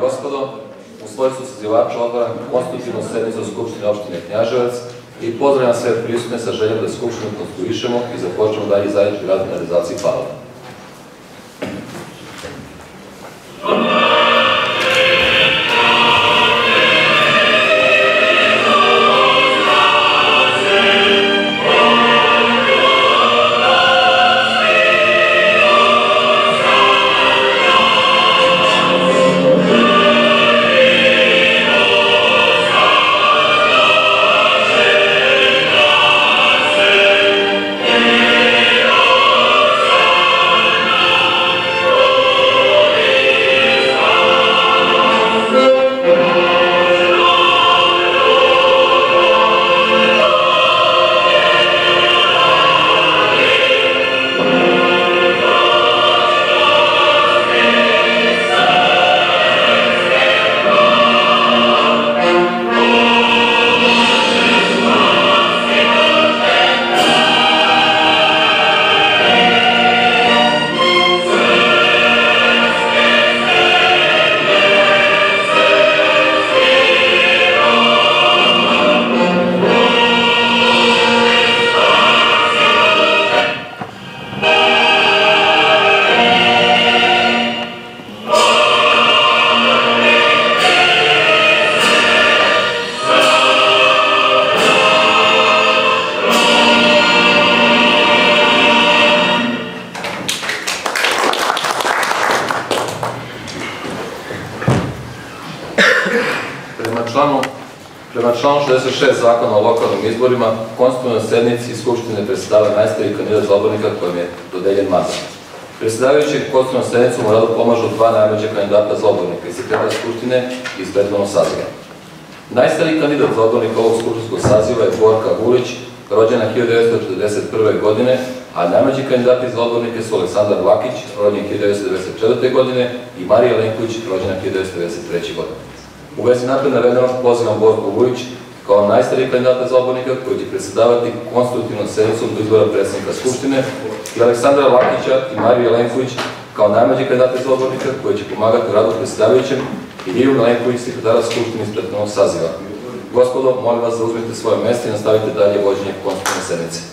gospodo, u svojstvu sazivača otvaram konstitutivnu sednicu Skupštine opštine Knjaževac i pozdravljam sve prisutne sa željom da Skupštinu konstituišemo i započnemo dalje zajednički rad na realizaciji plana. Prema članu 66 Zakona o lokalnim izborima, konstitutivnoj sednici Skupštine predstavlja najstariji kandidat za odbornika kojem je dodeljen mandat. Predsedavajući konstitutivnom sednicom u radu pomažu dva najmlađa kandidata za odbornika i sekretara Skupštine iz prethodnog saziva. Najstariji kandidat za odbornika ovog skupštinskog saziva je Borka Vulić, rođena 1941. godine, a najmlađi kandidati za odbornike su Aleksandar Vlakić, rođen 1994. godine, i Marija Lenković, rođena 1993. godine. U vezi napred navedenog pozivam Borku Vulić kao najstariji kandidata za odbornika koji će predsedavati konstitutivnom sednicom do izbora predsednika Skupštine i Aleksandra Vlakića i Mariju Lenković kao najmlađi kandidati za odbornika koji će pomagati u radu predsedavajućem i Liju Lenković, sekretara Skupštine iz prethodnog saziva. Gospodo, molim vas da uzmete svoje mesto i nastavite dalje vođenje konstitutivne sednice.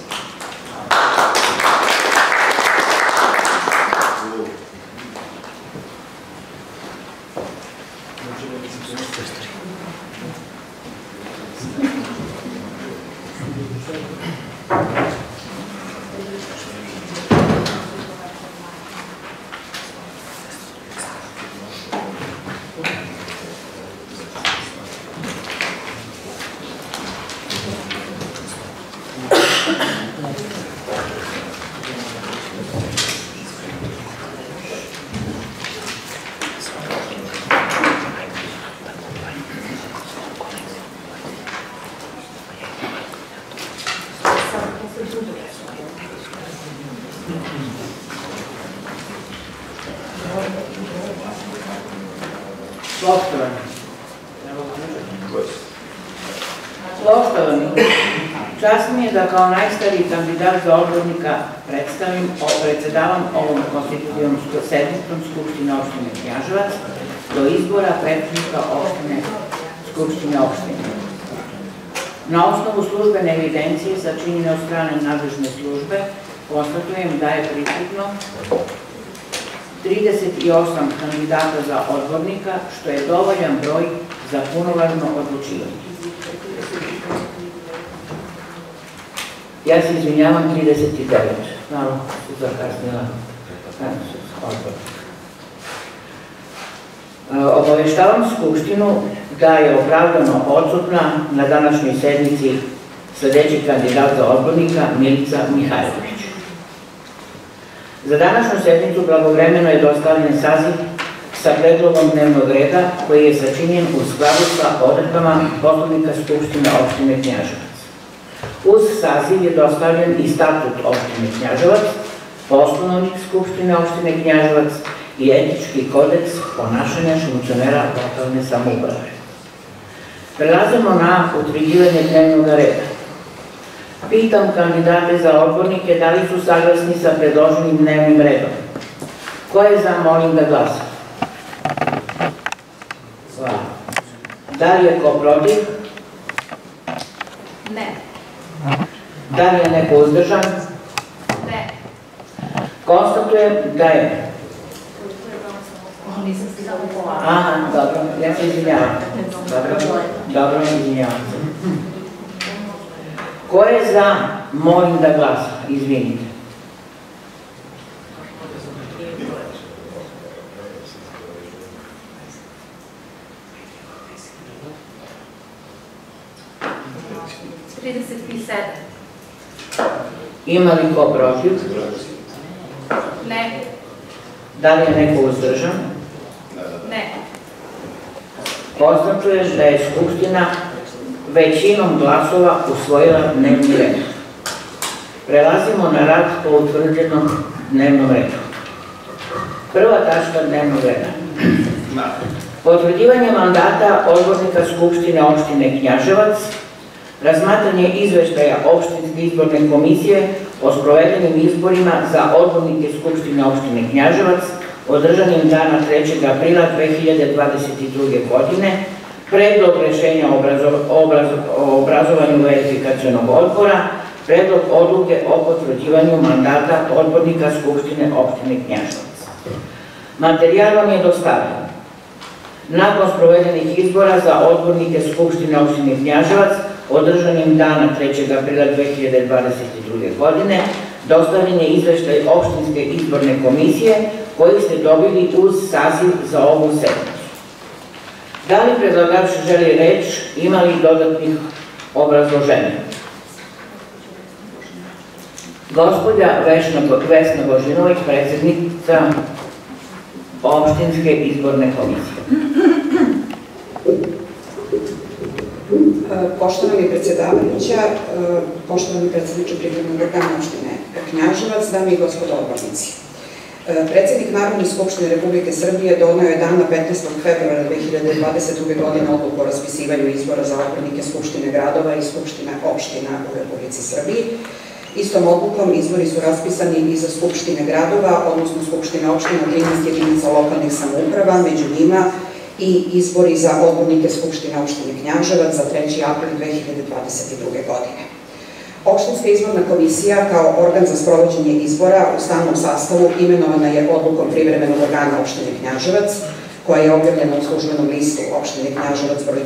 Poštovani, čast mi je da kao najstariji kandidat za odbornika predsedavam ovom konstitutivnom sednicom Skupštine opštine Knjaževac do izbora predsednika Skupštine opštine. Na osnovu službene evidencije sačinjene od strane nadležne službe konstatujem da je prisutno 38 kandidata za odbornika, što je dovoljan broj za punovažno odlučivanje. Ja se izvinjavam, 39. Malo se zakasnila odbor. Obaveštavam Skupštinu da je opravdano odsutna na današnjoj sednici sledeći kandidat za odbornika Milica Mihajlović. Za današnju sednicu blagovremeno je dostavljen saziv sa predlogom dnevnog reda koji je sačinjen u skladu sa odredbama Poslovnika Skupštine opštine Knjaževac. Uz saziv je dostavljen i statut opštine Knjaževac, Poslovnik Skupštine opštine Knjaževac i etički kodeks ponašanja funkcionera lokalne samouprave. Prelazimo na utvrđivanje dnevnog reda. Pitam kandidate za odbornike da li su saglasni sa predloženim dnevnim redom. Ko je za, molim da glasa. Da li je ko protiv? Ne. Da li je neko uzdržan? Ne. Konstatujem da je... Nisam stizala polako. Aha, dobro, ja se izvinjavam. Dobro, izvinjavam se. Ko je za? Molim da glasa, izvinite. Ima li ko protiv? Ne. Da li je neko uzdržan? Ne. Konstatujem da je Skupština većinom glasova usvojila dnevni red. Prelazimo na rad po utvrđenom dnevnom redu. Prva tačka dnevnog reda. Potvrđivanje mandata odbornika Skupštine opštine Knjaževac, razmatranje izveštaja opštinske izborne komisije o sprovedenim izborima za odbornike Skupštine opštine Knjaževac održanim dana 3. aprila 2022. godine, predlog rešenja o obrazovanju verifikacionog odbora, predlog odluke o potvrđivanju mandata odbornika Skupštine opštine Knjaževac. Materijal vam je dostavljen. Nakon sprovedenih izbora za odbornike Skupštine opštine Knjaževac održanim dana 3. aprila 2022. godine, dostavljen je izveštaj opštinske izborne komisije koji ste dobili uz saziv za ovu sednicu. Da li predlagač želi reč, ima li dodatnih obrazloženja? Gospođa Vesna Božinović, predsjednica opštinske izborne komisije. Poštovani predsjedavajuća, poštovani predsjedniče privrednog organa opštine Knjaževac, dame i gospodo odbornici. Predsjednik Narodne skupštine Republike Srbije doneo je dana 15. februara 2022. godine odluku o raspisivanju izbora za odbornike Skupštine gradova i Skupštine opština u Republici Srbiji. Istom odlukom izbori su raspisani i za Skupštine gradova, odnosno Skupštine opština 13 jedinica lokalnih samouprava, među njima i izbori za odbornike Skupštine opštine Knjaževac za 3. april 2022. godine. Opštinska izborna komisija kao organ za sprovođenje izbora u stalnom sastavu imenovana je odlukom privremenog organa opštine Knjaževac, koja je objavljena u službenom listu opštine Knjaževac broj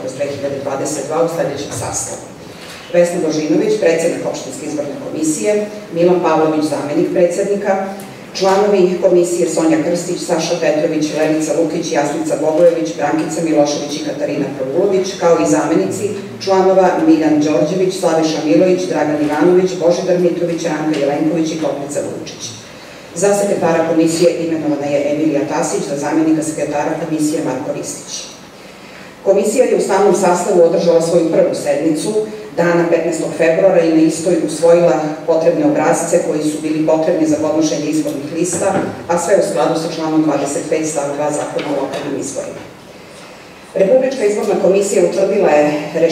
5/2022 u sledećem sastavu. Vesna Božinović, predsjednik opštinske izborne komisije, Milan Pavlović, zamenik predsjednika, članovi komisije Sonja Krstić, Saša Petrović, Lenica Lukić, Jasnica Bogojević, Brankica Milošević i Katarina Provulović, kao i zamenici članova Miljan Đorđević, Slaviša Milović, Dragan Ivanović, Božidar Mitrović, Ranka Jelenković i Toplica Vučić. Za sekretara komisije imenovana je Emilija Tasić, za zamenika sekretara komisije Marko Ristić. Komisija je u stalnom sastavu održala svoju prvu sednicu dana 15. februara i na istoj usvojila potrebne obrazce koji su bili potrebni za podnošenje izbornih lista, a sve u skladu sa članom 25 stav 2 Zakona o lokalnim izborima. Republička izborna komisija utvrdila je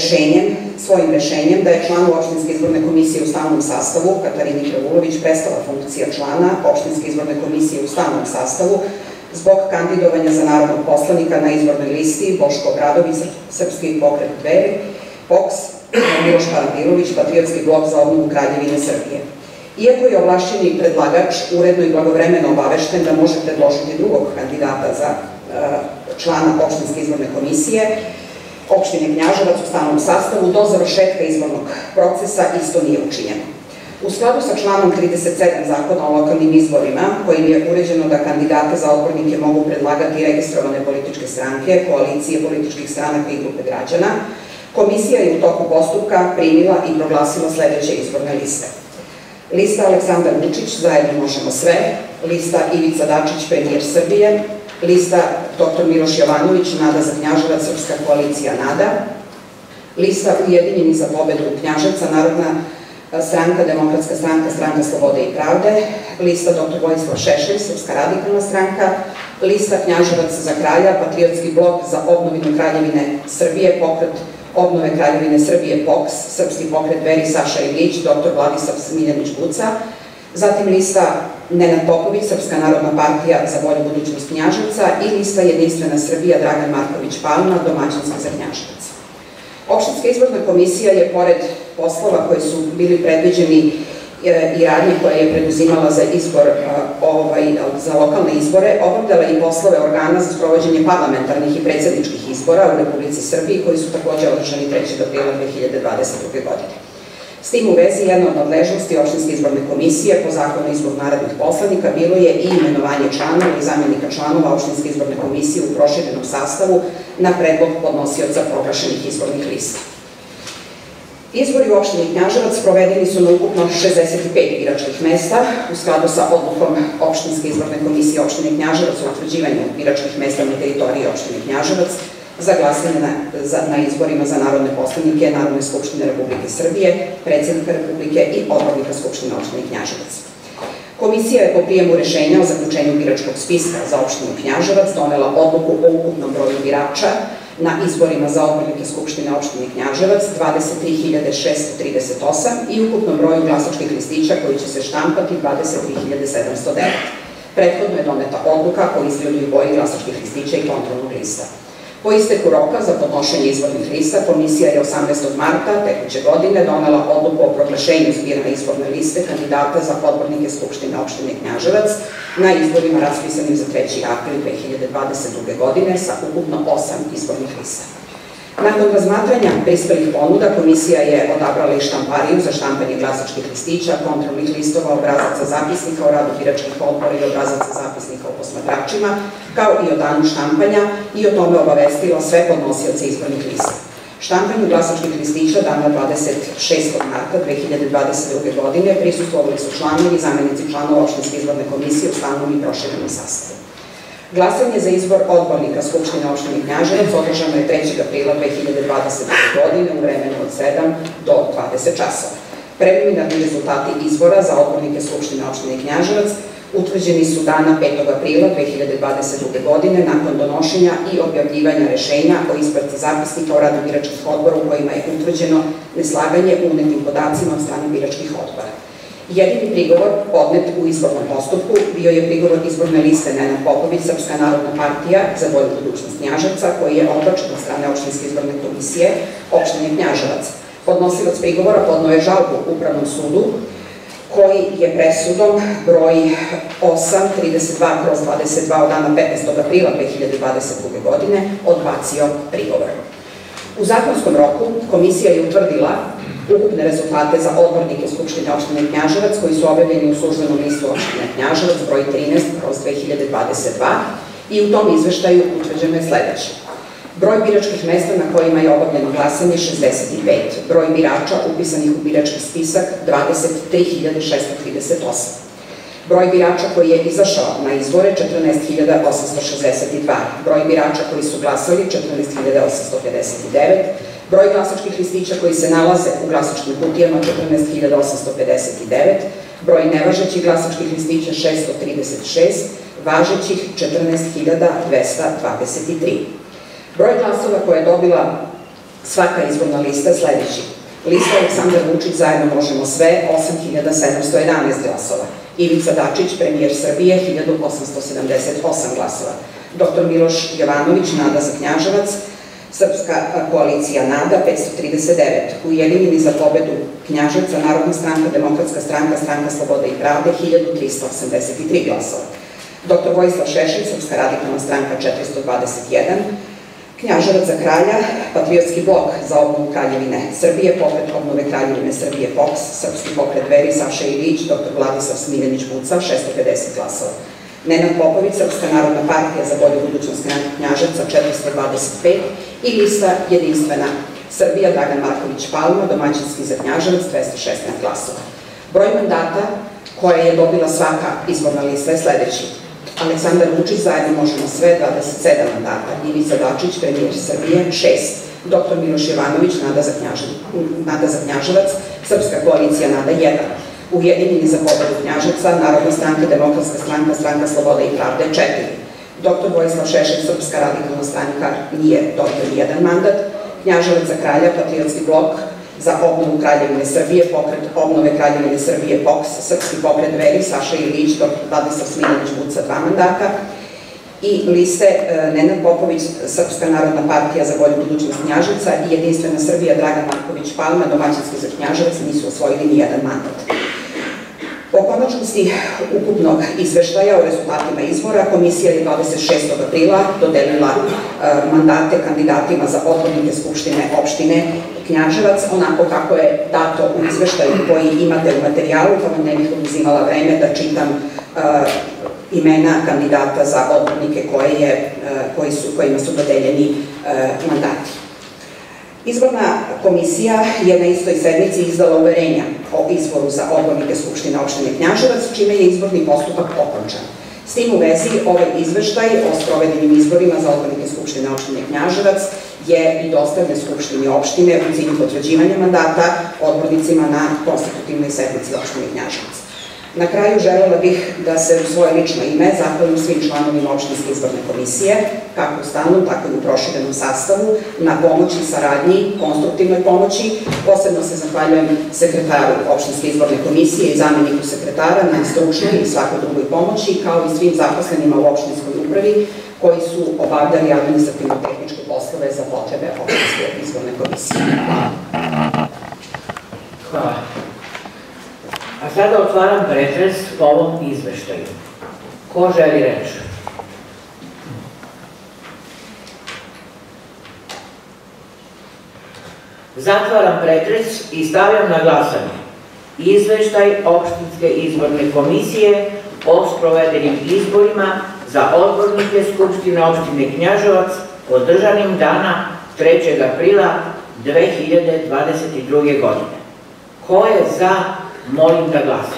svojim rešenjem da je članu opštinske izborne komisije u stalnom sastavu, Katarini Provulović, prestala funkcija člana opštinske izborne komisije u stalnom sastavu zbog kandidovanja za narodnog poslanika na izbornoj listi Boško Obradović, Srpski pokret Dveri, POKS, Miloš Parandilović, Patriotski blok za obnovu Kraljevine Srbije. Iako je ovlašćeni predlagač uredno i blagovremeno obavešten da može predložiti drugog kandidata za člana opštinske izborne komisije opštine Knjaževac u stalnom sastavu, do završetka izbornog procesa isto nije učinjeno. U skladu sa članom 37 Zakona o lokalnim izborima, kojim je uređeno da kandidate za odbornike mogu predlagati registrovane političke stranke, koalicije političkih stranaka i grupe građana, komisija je u toku postupka primila i proglasila sledeće izborne liste. Lista Aleksandar Vučić, Zajedno možemo sve, lista Ivica Dačić, premijer Srbije, lista dr. Miloš Jovanović, Nada za Knjaževac, Srpska koalicija Nada, lista Ujedinjeni za pobedu Knjaževca, Narodna stranka, Demokratska stranka, Stranka slobode i pravde, lista dr. Vojislav Šešelj, Srpska radikalna stranka, lista Knjaževac za kralja, Patriotski blok za obnovinu Kraljevine Srbije, Pokret obnove Kraljevine Srbije, POKS, Srpski pokret Dveri, Saša Ilić, dr. Vladislav Smiljanić Buca, zatim lista Nenad Popović, Srpska narodna partija za bolju budućnost Knjaževca i lista Jedinstvena Srbija Dragan Marković Palma, domaćinski za Knjaževac. Opštinska izborna komisija je, pored poslova koji su bili predviđeni i radnje koje je preduzimala za izbor, za lokalne izbore, obavljala i poslove organa za sprovođenje parlamentarnih i predsjedničkih izbora u Republici Srbiji, koji su takođe održani 3. aprila 2022. godine. S tim u vezi, jedna od nadležnosti opštinske izborne komisije po zakonu o izboru narodnih poslanika bilo je i imenovanje članova i zamenika članova opštinske izborne komisije u proširenom sastavu na predlog podnosioca proglašenih izbornih lista. Izbori u opštini Knjaževac sprovedeni su na ukupno 65 biračkih mesta u skladu sa odlukom opštinske izborne komisije opštine Knjaževac o utvrđivanju biračkih mesta na teritoriji opštine Knjaževac za glasanje na izborima za narodne poslanike Narodne skupštine Republike Srbije, predsjednika Republike i odbornika Skupštine opštine Knjaževac. Komisija je po prijemu rešenja o zaključenju biračkog spiska za opštinu Knjaževac donela odluku o ukupnom broju birača na izborima za odbornike Skupštine opštine Knjaževac 23.638 i ukupnom broju glasačkih listića koji će se štampati 23.709. Prethodno je doneta odluka o izgledu i boji glasačkih listića i kontrolnog lista. Po isteku roka za podnošenje izbornih lista, komisija je 18. marta tekuće godine donela odluku o proglašenju zbirne izborne liste kandidata za odbornike Skupštine opštine Knjaževac na izborima raspisanim za 3. april 2022. godine sa ukupno 8 izbornih lista. Nakon razmatranja prispelih ponuda, komisija je odabrala i štampariju za štampanje glasačkih listića, kontrolnih listova, obrazaca zapisnika o radu biračkih odbora i obrazaca zapisnika o posmatračima, kao i o danu štampanja i o tome obavestila sve podnosioce izbornih lista. Štampanju glasačkih listića dana 26. marta 2022. godine prisustvovali su članovi i zamenici članova opštinske izborne komisije u stalnom i proširenom sastavu. Glasanje za izbor odbornika Skupštine opštine Knjaževac održano je 3. aprila 2022. godine u vremenu od 7 do 20 časova. Preliminarni rezultati izbora za odbornike Skupštine opštine Knjaževac utvrđeni su dana 5. aprila 2022. godine nakon donošenja i objavljivanja rešenja o ispravci zapisnika o radu biračkih odbora u kojima je utvrđeno neslaganje u unetim podacima od strane biračkih odbora. Jedini prigovor podnet u izbornom postupku bio je prigovor izborne liste Nenad Popović, Srpska narodna partija za bolju budućnost Knjaževca, koji je odbačen od strane opštinske izborne komisije opštine Knjaževac. Podnosilac prigovora podneo je žalbu Upravnom sudu, koji je presudom broj 832/22 od dana 15. aprila 2022. godine odbacio prigovor. U zakonskom roku komisija je utvrdila ukupne rezultate za odbornike Skupštine opštine Knjaževac koji su objavljeni u službenom listu opštine Knjaževac broj 13/2022 i u tom izveštaju utvrđeno je sledeće. Broj biračkih mesta na kojima je obavljeno glasanje 65, broj birača upisanih u birački spisak 23.638, broj birača koji je izašao na izbore 14.862, broj birača koji su glasali 14.859, broj glasačkih listića koji se nalaze u glasačkim kutijama 14.859, broj nevažećih glasačkih listića 636, važećih 14.223. Broj glasova koje je dobila svaka izborna lista je sledeći. Lista Aleksandar Vučić Zajedno možemo sve 8.711 glasova. Ivica Dačić, premijer Srbije, 1.878 glasova. Dr. Miloš Jovanović, Nada za Knjaževac, Srpska koalicija Nada, 539. Ujedinjeni za pobedu Knjaževca, Narodna stranka, Demokratska stranka, Stranka slobode i pravde, 1.383 glasova. Dr. Vojislav Šešelj, Srpska radikalna stranka, 421. Knjaževac za kralja, Patriotski blok za obnovu Kraljevine Srbije, Pokret obnove Kraljevine Srbije POKS, Srpski pokret Dveri, Saša Ilić, dr. Vladislav Smiljanić-Buca, 650 glasova. Nenad Popović, Srpska narodna partija za bolju budućnost Knjaževca, 425 i lista Jedinstvena Srbija Dragan Marković Palma, domaćinski za Knjaževac, 216 glasova. Broj mandata koje je dobila svaka izborna lista je sledeći. Aleksandar Vučić Zajedno možemo sve, 27 mandata. Ivica Dačić, premijer Srbije, 6. Dr. Miloš Jovanović, Nada za Knjaževac, Srpska koalicija Nada, 1. Ujedinjeni za pobedu Knjaževca, Narodna stranka, Demokratska stranka, Stranka slobode i pravde, 4. Dr. Vojislav Šešelj, Srpska radikalna stranka, nije dobio nijedan mandat. Knjaževac za kralja, Patriotski blok, za obnovu Kraljevine Srbije, Pokret obnove Kraljevine Srbije, POKS, Srpski pokret Dveri, Saša Ilić, dr. Vladislav Smiljanić Buca, 2 mandata, i liste Nenad Popović, Srpska narodna partija za bolju budućnost Knjaževca i Jedinstvena Srbija, Dragan Marković Palma, domaćinski za Knjaževac, nisu osvojili ni jedan mandat. Po konačnosti ukupnog izveštaja o rezultatima izbora, komisija je 26. aprila dodelila mandate kandidatima za odbornike Skupštine opštine Knjaževac, onako kako je dato u izveštaju koji imate u materijalu, pa vam ne bih oduzimala vreme da čitam imena kandidata za odbornike kojima su dodeljeni mandati. Izborna komisija je na istoj sednici izdala uverenja o izboru za odbornike Skupštine opštine Knjaževac, čime je izborni postupak okončan. S tim u vezi, ovaj izveštaj o sprovedenim izborima za odbornike Skupštine opštine Knjaževac je i dostavljen Skupštini opštine u cilju potvrđivanja mandata odbornicima na konstitutivnoj sednici opštine Knjaževac. Na kraju želela bih da se u svoje lično ime zahvalim svim članovima opštinske izborne komisije, kako u stalnom, tako i u proširenom sastavu, na pomoći, saradnji, konstruktivnoj pomoći. Posebno se zahvaljujem sekretaru opštinske izborne komisije i zameniku sekretara na stručnoj i svakoj drugoj pomoći, kao i svim zaposlenima u opštinskoj upravi koji su obavljali administrativno-tehničke poslove za potrebe opštinske izborne komisije. Hvala. A sada otvaram pretres po ovom izveštaju. Ko želi reč? Zatvaram pretres i stavljam na glasanje izveštaj opštinske izborne komisije o sprovedenim izborima za odbornike Skupštine opštine Knjaževac održanim dana 3. aprila 2022. godine. Ko je za? Molim da glasa.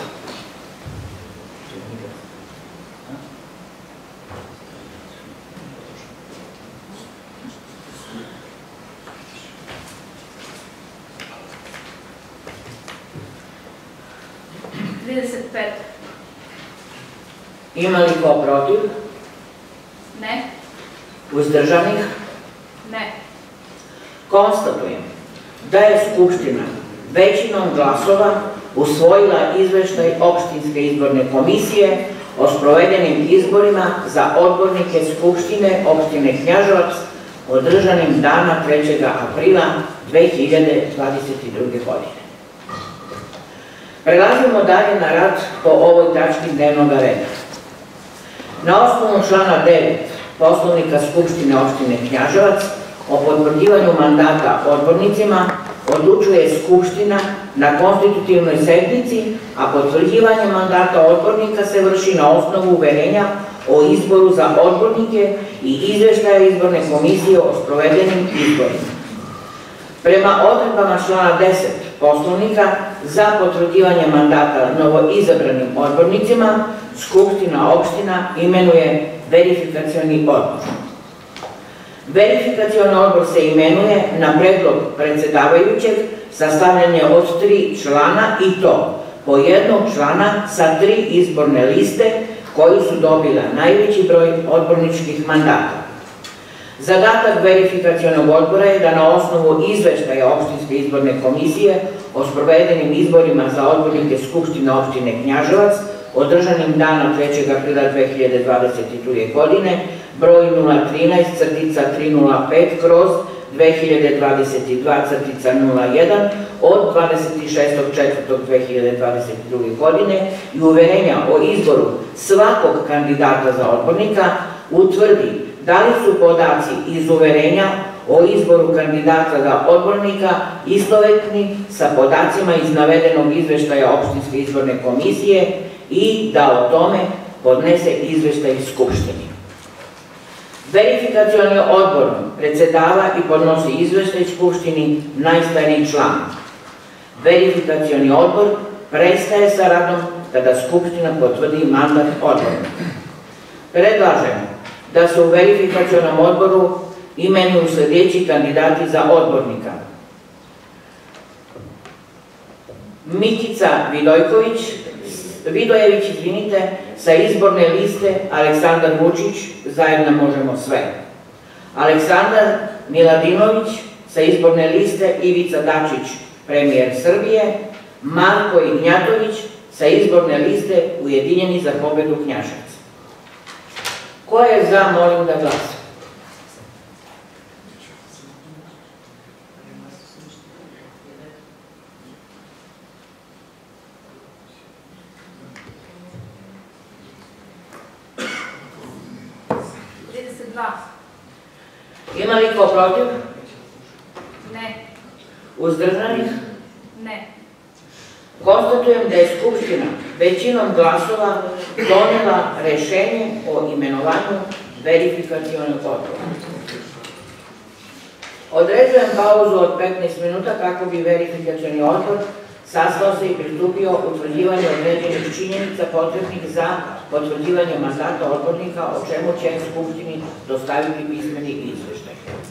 Ima li ko protiv? Ne. Uzdržanih? Ne. Konstatujem da je Skupština većinom glasova usvojila izveštaj opštinske izborne komisije o sprovedenim izborima za odbornike Skupštine opštine Knjaževac održanim dana 3. aprila 2022. godine. Prelazimo dalje na rad po ovoj tački dnevnog reda. Na osnovu člana 9 Poslovnika Skupštine opštine Knjaževac o potvrđivanju mandata odbornicima odlučuje Skupština na konstitutivnoj sednici, a potvrđivanje mandata odbornika se vrši na osnovu uverenja o izboru za odbornike i izveštaja izborne komisije o sprovedenim izborima. Prema odredbama člana 10 Poslovnika za potvrđivanje mandata novoizabranim odbornicima, Skupština opština imenuje verifikacioni odbor. Verifikacioni odbor se imenuje na predlog predsedavajućeg sastavljanje od 3 člana i to po jednog člana sa 3 izborne liste koji su dobila najveći broj odborničkih mandata. Zadatak verifikacionog odbora je da na osnovu izveštaja opštinske izborne komisije o sprovedenim izborima za odbornike Skupštine opštine Knjaževac održanim dana 3. aprila 2022. godine broj 013-35/2022-01 od 26.4.2022. godine i uverenja o izboru svakog kandidata za odbornika utvrdi da li su podaci iz uverenja o izboru kandidata za odbornika istovetni sa podacima iz navedenog izveštaja opštinske izborne komisije i da o tome podnese izveštaj Skupštini. Verifikacioni odbor predsedava i podnosi izveštaj Skupštini najstariji član. Verifikacioni odbor prestaje sa radom kada Skupština potvrdi mandat odbornika. Predlažemo da se u verifikacionom odboru imenuju sledeći kandidati za odbornika: Mikica Vidojević, sa izborne liste Aleksandar Vučić, zajedno možemo sve. Aleksandar Miladinović, sa izborne liste Ivica Dačić, premijer Srbije, Marko Ignjatović sa izborne liste Ujedinjeni za pobedu Knjaževac. Ko je za, molim da glasa. Ima li ko protiv? Ne. Uzdržanih? Ne. Konstatujem da je Skupština većinom glasova donela rešenje o imenovanju verifikacionog odbora. Određujem pauzu od 15 minuta kako bi verifikacioni odbor sastao se i pristupio utvrđivanju određenih činjenica potrebnih za potvrđivanje mandata odbornika, o čemu će Skupštini dostaviti pismeni izveštaj.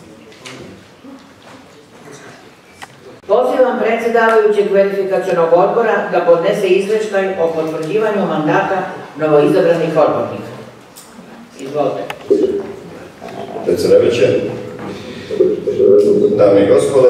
Pozivam predsedavajućeg verifikacionog odbora da podnese izveštaj o potvrđivanju mandata novoizabranih odbornika. Izvolite. Predsedavajuće, dame i gospodo,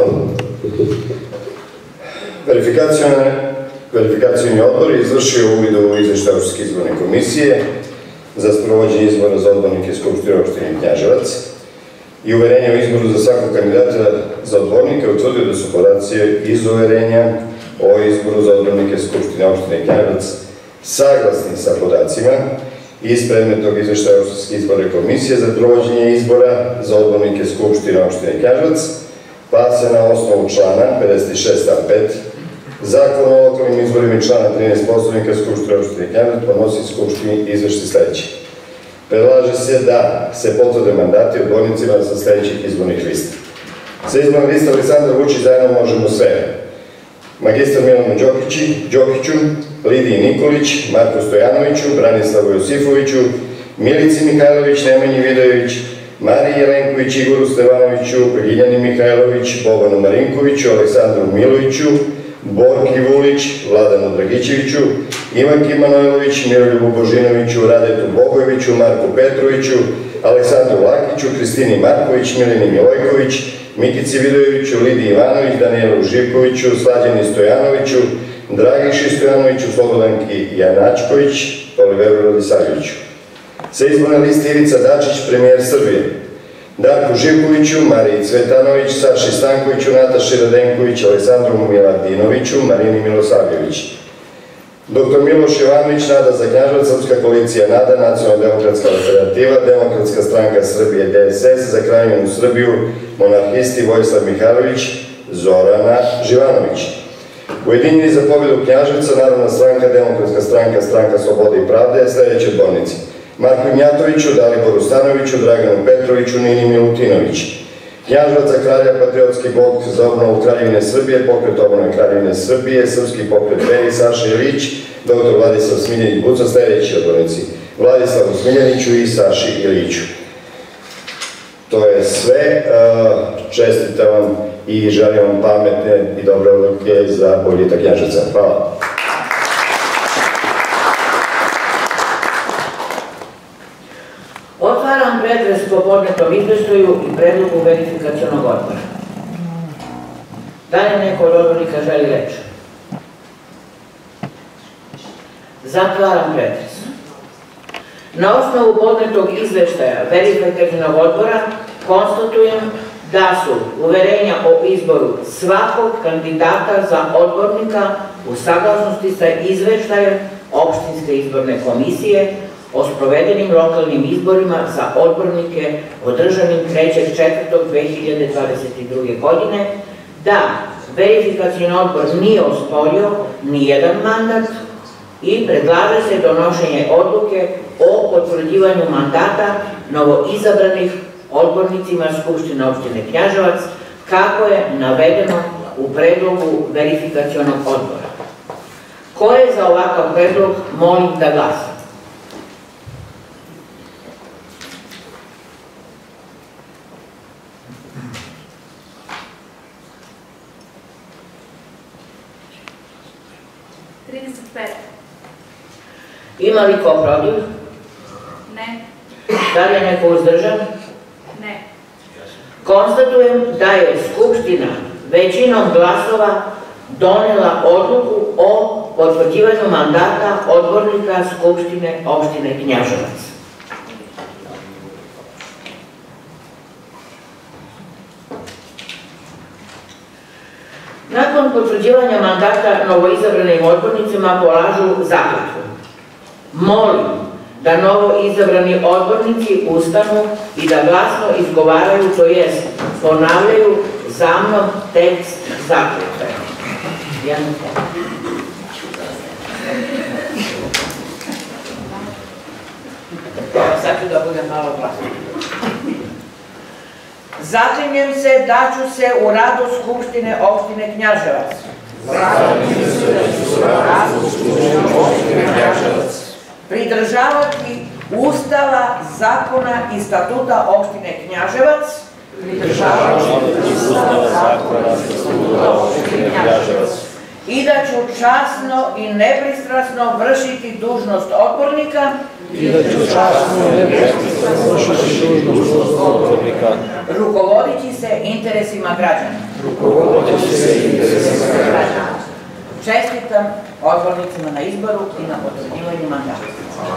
verifikacioni odbor je izvršio uvid u izveštaj Opštinske izborne komisije za sprovođenje izbora za odbornike Skupštine opštine Knjaževac i uverenje o izboru za svakog kandidata za odbornika utvrdio da su podaci iz uverenja o izboru za odbornike Skupštine opštine Knjaževac saglasni sa podacima iz predmetnog izveštaja Opštinske izborne komisije za provođenje izbora za odbornike Skupštine opštine Knjaževac, pa se na osnovu člana 56 stav 5 Zakona o lokalnim izborima i člana 13 Poslovnika Skupštine opštine Knjaževac podnosi Skupštini izveštaj sledeći. Predlaže se da se potvrde mandati odbornicima sa sledećih izbornih lista. Sa izborna lista Aleksandar Vučić Zajedno možemo sve. Magistar Milanu Đokiću, Lidiji Nikolić, Marku Stojanoviću, Branislavu Josifoviću, Milici Mihajlović, Nemanji Vidojević, Mariji Jelenković, Igoru Stevanoviću, Ljiljani Mihajlović, Bobanu Marinkoviću, Aleksandru Miloviću, Borki Vulić, Vladanu Dragićeviću, Ivanki Manojlović, Miroljubu Božinoviću, Radetu Bogojeviću, Marku Petroviću, Aleksandru Lakiću, Kristini Marković, Milini Milojković, Mikici Vidojeviću, Lidiji Ivanović, Danijelu Živkoviću, Slađani Stojanoviću, Dragiši Stojanoviću, Slobodanki Janačković, Oliveru Radisavljeviću. Sa izborne liste Ivica Dačić, premijer Srbije, Darku Živkoviću, Mariji Cvetanović, Saši Stankoviću, Nataši Radenković, Aleksandru Miladinoviću, Marini Milosavljević. Dr. Miloš Jovanović, Nada za Knjaževac, Srpska koalicija Nada, Nacionalna demokratska alternativa, Demokratska stranka Srbije, DSS, za Kraljevinu Srbiju, monarhisti Vojislav Mihajlović, Zorana Živanović. Ujedinjeni za pobedu Knjaževca, Narodna stranka, Demokratska stranka, Stranka slobode i pravde, sledeći odbornici: Marku Ignjatoviću, Daliboru Stanoviću, Draganu Petroviću, Nini Milutinović. Knjaževac za kralja, Patriotski blok za obnovu Kraljevine Srbije, Pokret obnove Kraljevine Srbije, Srpski pokret Dveri, Saša Ilić, dr. Vladislav Smiljanić-Buca, sledeći odbornici: Vladislavu Smiljaniću i Saši Iliću. To je sve. Čestitam vam i želim vam pametne i dobre odluke za boljitak Knjaževca. Hvala. Otvaram pretres po podnetom izveštaju i predlogu verifikacionog odbora. Da li neko od odbornika želi reč? Zatvaram pretres. Na osnovu podnetog izveštaja verifikacionog odbora konstatujem da su uverenja o izboru svakog kandidata za odbornika u saglasnosti sa izveštajem Opštinske izborne komisije o sprovedenim lokalnim izborima za odbornike održanim 3.4.2022. godine, da verifikacioni odbor nije osporio nijedan mandat i predlaže se donošenje odluke o potvrđivanju mandata novoizabranih odbornicima Skupštine opštine Knjaževac, kako je navedeno u predlogu verifikacionog odbora. Ko je za ovakav predlog, molim da glasa. Ima li ko protiv? Ne. Da li je neko uzdržan? Ne. Konstatujem da je Skupština većinom glasova donela odluku o potvrđivanju mandata odbornika Skupštine opštine Knjaževac. Nakon potvrđivanja mandata novoizabranim odbornicima polažu zakletvu. Molim da novoizabrani odbornici ustanu i da glasno izgovaraju, to jest ponavljaju za mnom tekst zakletve. Sad ću da budem malo glasno. Zaklinjem se da ću se u radu Skupštine opštine Knjaževac pridržavati Ustava, zakona i statuta opštine Knjaževac i da ću časno i nepristrasno vršiti dužnost odbornika rukovodeći se interesima građana. Čestitam odbornicima na izboru i na potvrđivanju mandata.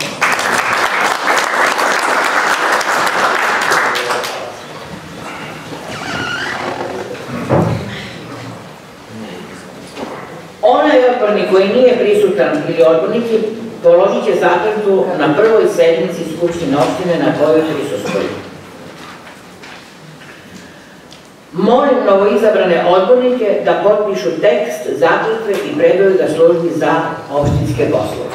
Onaj odbornik koji nije prisutan ili odbornici položit će zakletvu na prvoj sednici Skupštine opštine na kojoj prisustvuju. Molim novoizabrane odbornike da potpišu tekst zakletve i predaju ga službi za opštinske poslove.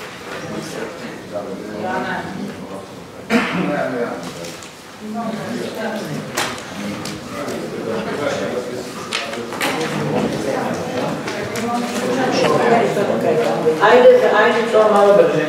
Ajde to malo brže.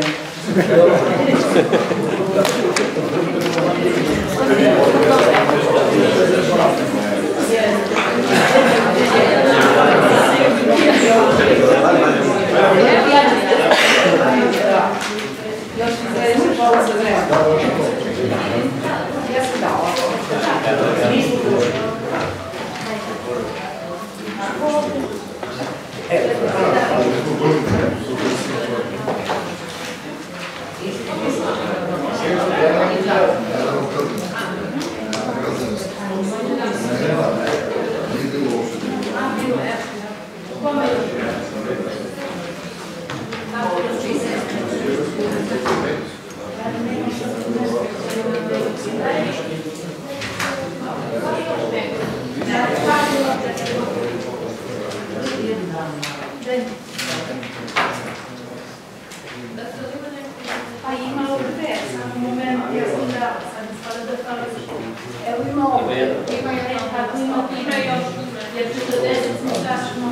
Pa ima ovdje, samo moment, ja sam dala, sad ispada da fali što. Evo ima ovdje, ima još, jer 40 smo tačno.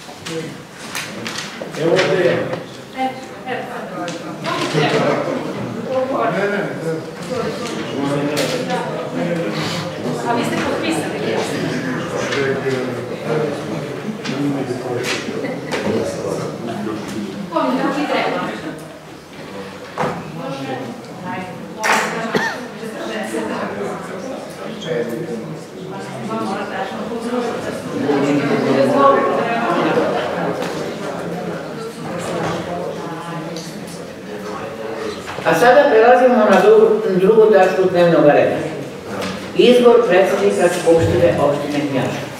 Evo ovdje je. A vi ste potpisali, kako ti treba? A sada prelazimo na drugu tačku dnevnog reda. Izbor predsjednika Skupštine opštine Knjaževac.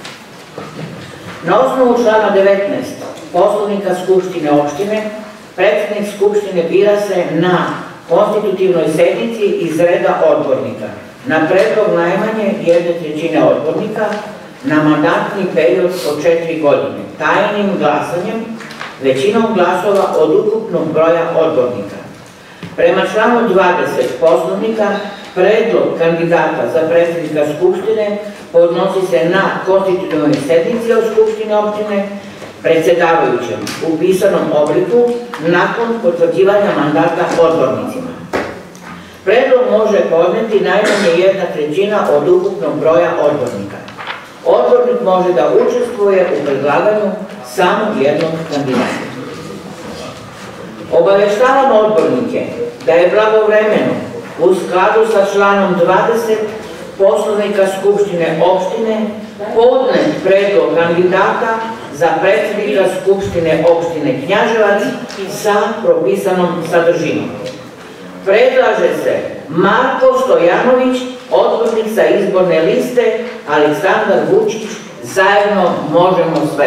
Na osnovu člana 19 Poslovnika Skupštine opštine, predsjednik Skupštine bira se na konstitutivnoj sednici iz reda odbornika, na predlog najmanje 1/3 odbornika, na mandatni period od 4 godine, tajnim glasanjem, većinom glasova od ukupnog broja odbornika. Prema članu 20 Poslovnika, predlog kandidata za predsjednika Skupštine podnosi se na konstitutivnoj sednici od Skupštine opštine predsjedavajućem u pisanom obliku nakon potvrđivanja mandata odbornicima. Predlog može podneti najmanje 1/3 od ukupnog broja odbornika. Odbornik može da učestvuje u predlaganju samo jednog kandidata. Obaveštavam odbornike da je blagovremeno u skladu sa članom 20 Poslovnika Skupštine opštine podnet predlog kandidata za predsjednika Skupštine opštine Knjaževac sa propisanom sadržinom. Predlaže se Marko Stojanović, odbornik sa izborne liste Aleksandar Vučić, zajedno možemo sve.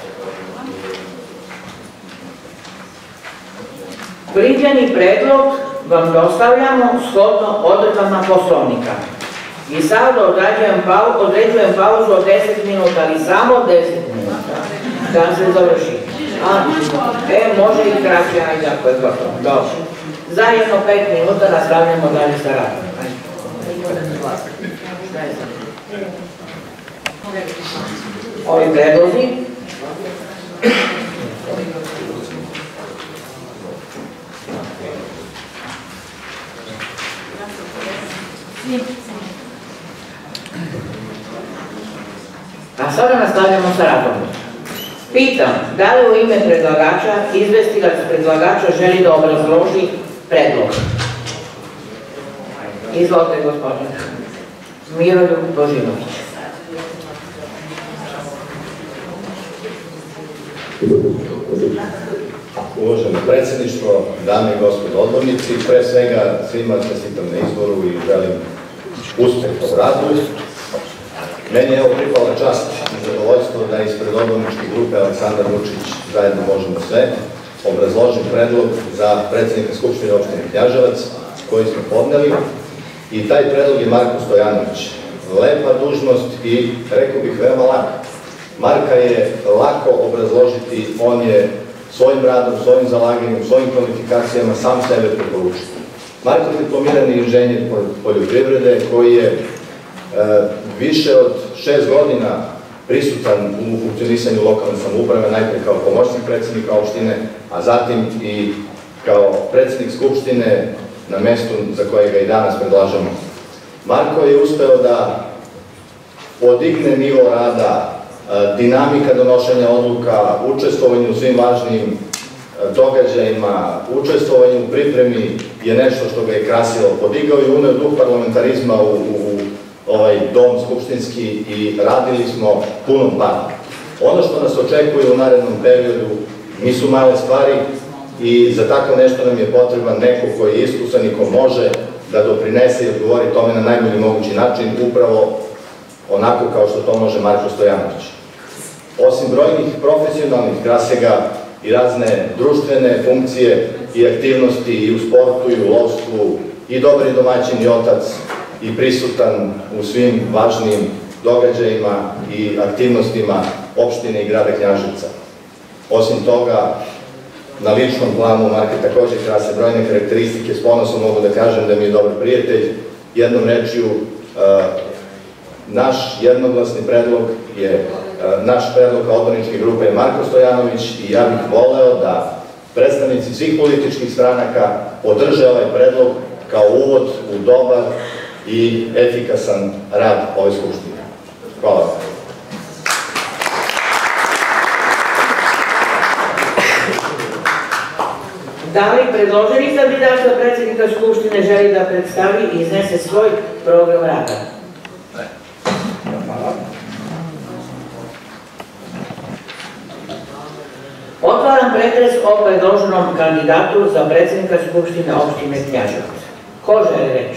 Primljeni predlog vam dostavljamo shodno odredbama Poslovnika. I sad određujem pauzu od 10 minuta, ali samo 10 minuta, da se završi. Može i kraće, ajde ako je gotovo. Dobro. Za jedno 5 minuta nastavljamo dalje sa radom. Ovi predlozi. A sada nastavljamo sa radom. Pitam, da li u ime predlagača izvestilac predlagača želi da obrazloži predlog? Izvolite, gospodin Miroljub Božinović. Uvaženo predsjedništvo, dame i gospodo odbornici, pre svega svima čestitam na izboru i želim uspeh u radu. Meni je pripala čast i zadovoljstvo da ispred odborničke grupe Aleksandar Vučić, zajedno možemo sve, obrazložim predlog za predsjednika Skupštine opštine Knjaževac koji smo podneli i taj predlog je Marko Stojanović. Lepa dužnost i, rekao bih, veoma laka. Marka je lako obrazložiti, on je svojim radom, svojim zalaganjem, svojim kvalifikacijama sam sebe preporučio. Marko je diplomirani inženjer poljoprivrede koji je više od 6 godina prisutan u funkcionisanju lokalne samouprave, najpre kao pomoćnik predsjednika opštine, a zatim i kao predsjednik Skupštine na mestu za koje ga i danas predlažemo. Marko je uspeo da podigne nivo rada, dinamika donošenja odluka, učestvovanje u svim važnim događajima, učestvovanje u pripremi je nešto što ga je krasilo. Podigao i uneo duh parlamentarizma u ovaj dom skupštinski i radili smo punom parom. Ono što nas očekuje u narednom periodu nisu male stvari i za tako nešto nam je potreban neko koji je iskusan i ko može da doprinese i odgovori tome na najbolji mogući način, upravo onako kao što to može Marko Stojanović. Osim brojnih profesionalnih, krase ga i razne društvene funkcije i aktivnosti i u sportu i u lovstvu, i dobri domaćin i otac, i prisutan u svim važnim događajima i aktivnostima opštine i grada Knjaževca. Osim toga, na ličnom planu Marka takođe krase brojne karakteristike, s ponosom mogu da kažem da mi je dobar prijatelj. Jednom rečju, naš jednoglasni predlog je, naš predlog kao odborničke grupe je Marko Stojanović i ja bih voleo da predstavnici svih političkih stranaka podrže ovaj predlog kao uvod u dobar i efikasan rad ove Skupštine. Hvala. Da li predloženi kandidat za predsjednika Skupštine želi da predstavi i iznese svoj program rada? Ne. Hvala. Otvaram pretres o predloženom kandidatu za predsjednika Skupštine opštine Knjaževac. Ko želi reč?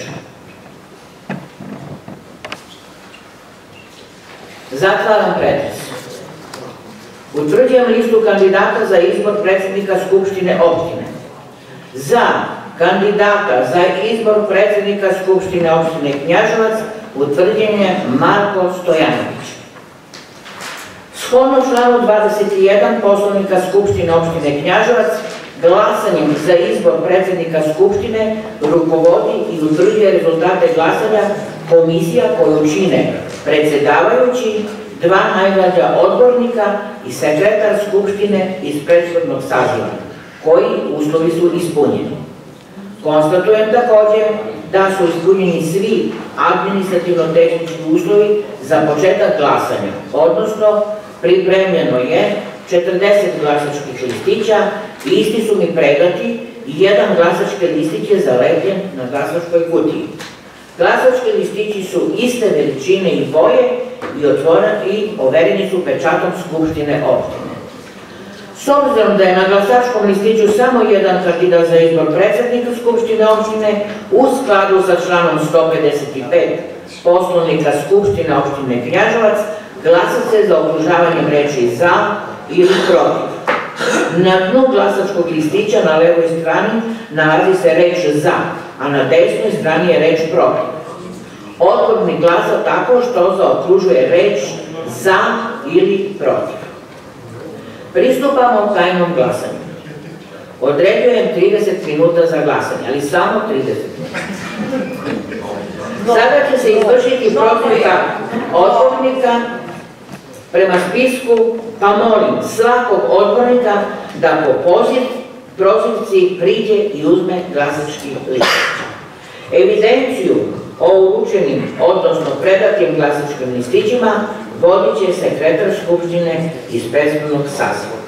Zatvaram pretres. Utvrđujem listu kandidata za izbor predsjednika Skupštine opštine. Za kandidata za izbor predsjednika Skupštine opštine Knjaževac utvrđen je Marko Stojanović. Shodno članu 21 Poslovnika Skupštine opštine Knjaževac, glasanjem za izbor predsjednika Skupštine rukovodi i utvrđuje rezultate glasanja komisija koju čine predsjedavajući, 2 najmlađa odbornika i sekretar Skupštine iz prethodnog saziva, koji uslovi su ispunjeni. Konstatujem takođe da su ispunjeni svi administrativno-tehnički uslovi za početak glasanja, odnosno pripremljeno je 40 glasačkih listića, isti su mi predati i jedan glasački listić je zalepljen na glasačkoj kutiji. Glasački listići su iste veličine i boje i overeni su pečatom Skupštine opštine. S obzirom da je na glasačkom listiću samo jedan kandidat za izbor predsjednika Skupštine opštine, u skladu sa članom 155 Poslovnika Skupštine opštine Knjaževac, glasa se za okružavanjem reči za ili protiv. Na dnu glasačkog listića na levoj strani nalazi se reč za, a na desnoj strani je reč protiv. Odbornik glasa tako što zaokružuje reč za ili protiv. Pristupamo tajnom glasanju. Određujem 30 minuta za glasanje, ali samo 30 minuta. Sada će se izvršiti protivka odbornika prema spisku, pa molim svakog odbornika da po prozivci priđe i uzme glasački listić. Evidenciju o uručenim, odnosno predatim glasačkim listićima vodit će sekretar Skupštine iz prethodnog saziva.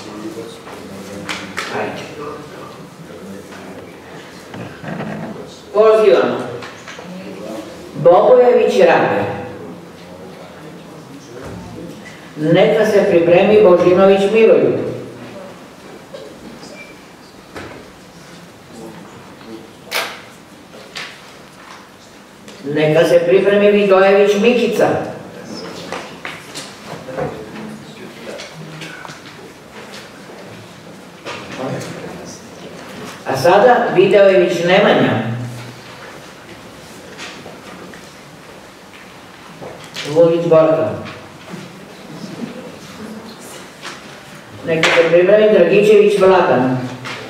Pozivam Bogojević Rabe. Neka se pripremi Božinović Miroljub. Neka se pripremi Vidojević Mikica. A sada Vidojević Nemanja. Vulić Borka. Neka se pripremi Dragičević Vladan.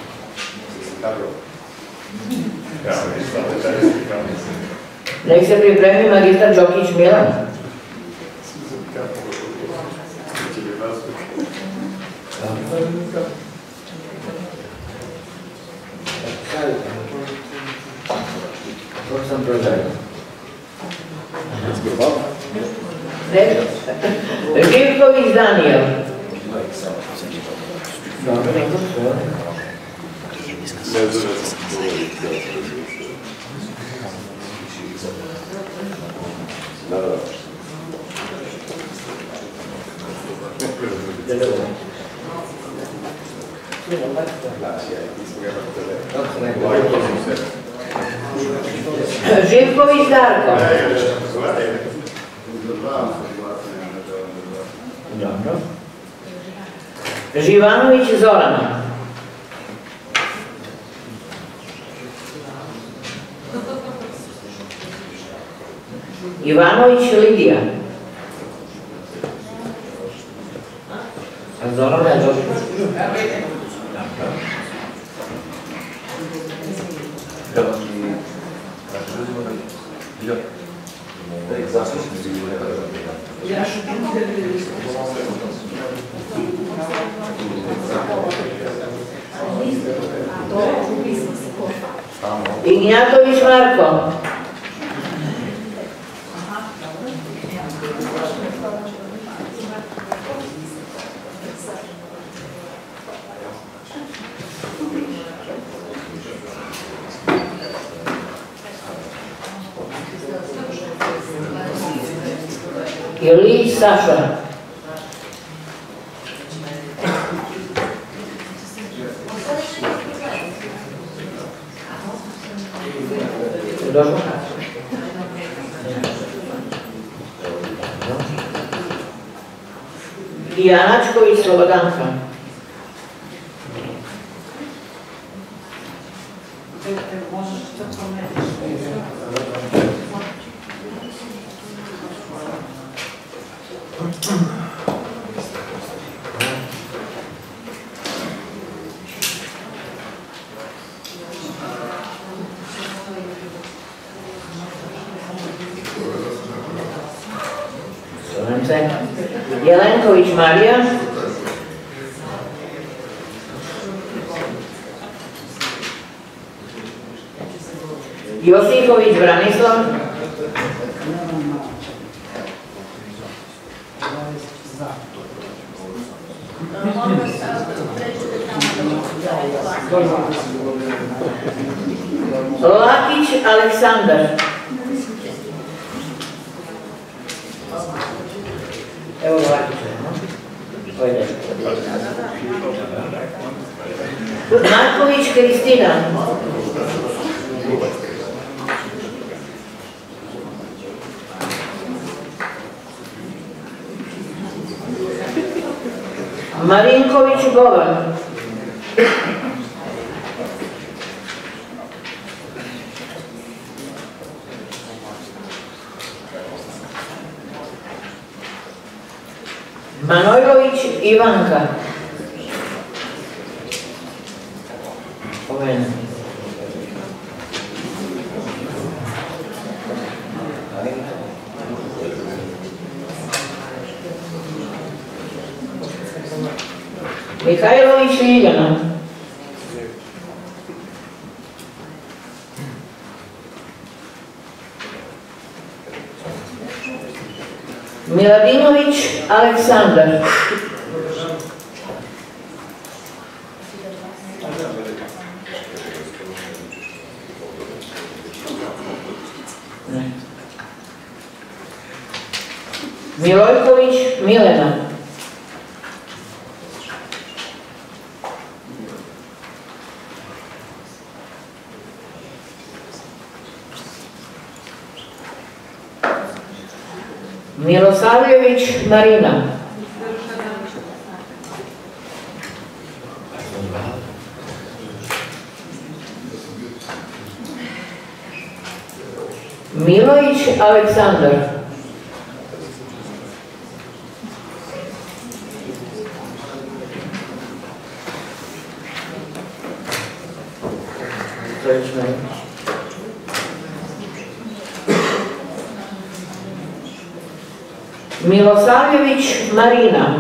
Nek se pripremi magistar Đokić Milan. Kako sam prožavio? Živković Danijel. Živković Darko. Živanović Zorana. Ivanović Lidija. A Zorana je došla. Ignjatović Marko. Ilić Saša. Došlo? Dijanačković Slobodanka. Jelenković Marija. Josipović Branislav. Lakić Aleksandar. ovo latice, no? Pojde. Marković Kristina. Marinković Boban. Manojlović Ivanka. Mihajlović Ljiljana. Miladinović Aleksandar. Milojković Milena. Milosavljević Marina. Milović Aleksandar. Milosavljević Marina.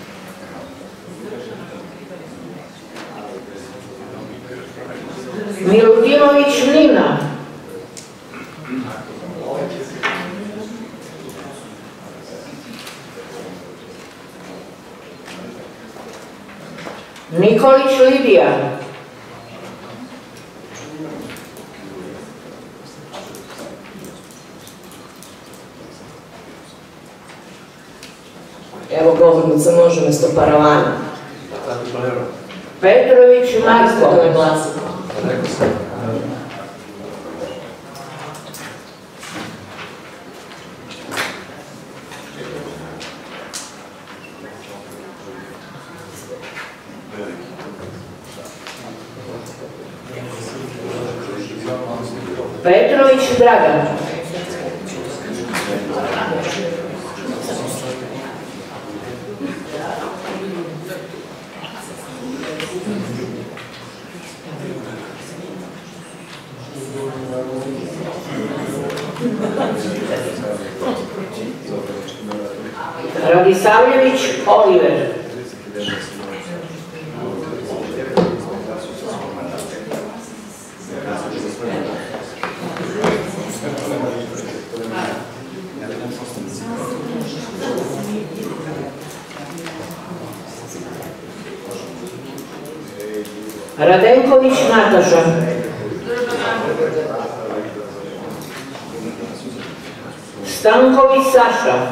Milutinović Nina. Nikolić Lidija. Evo govornica može umjesto paravana. Petrović Marko. Da me glasite. Petrović Dragan. Radisavljević Oliver. Radenković Nataša. Stanković Saša.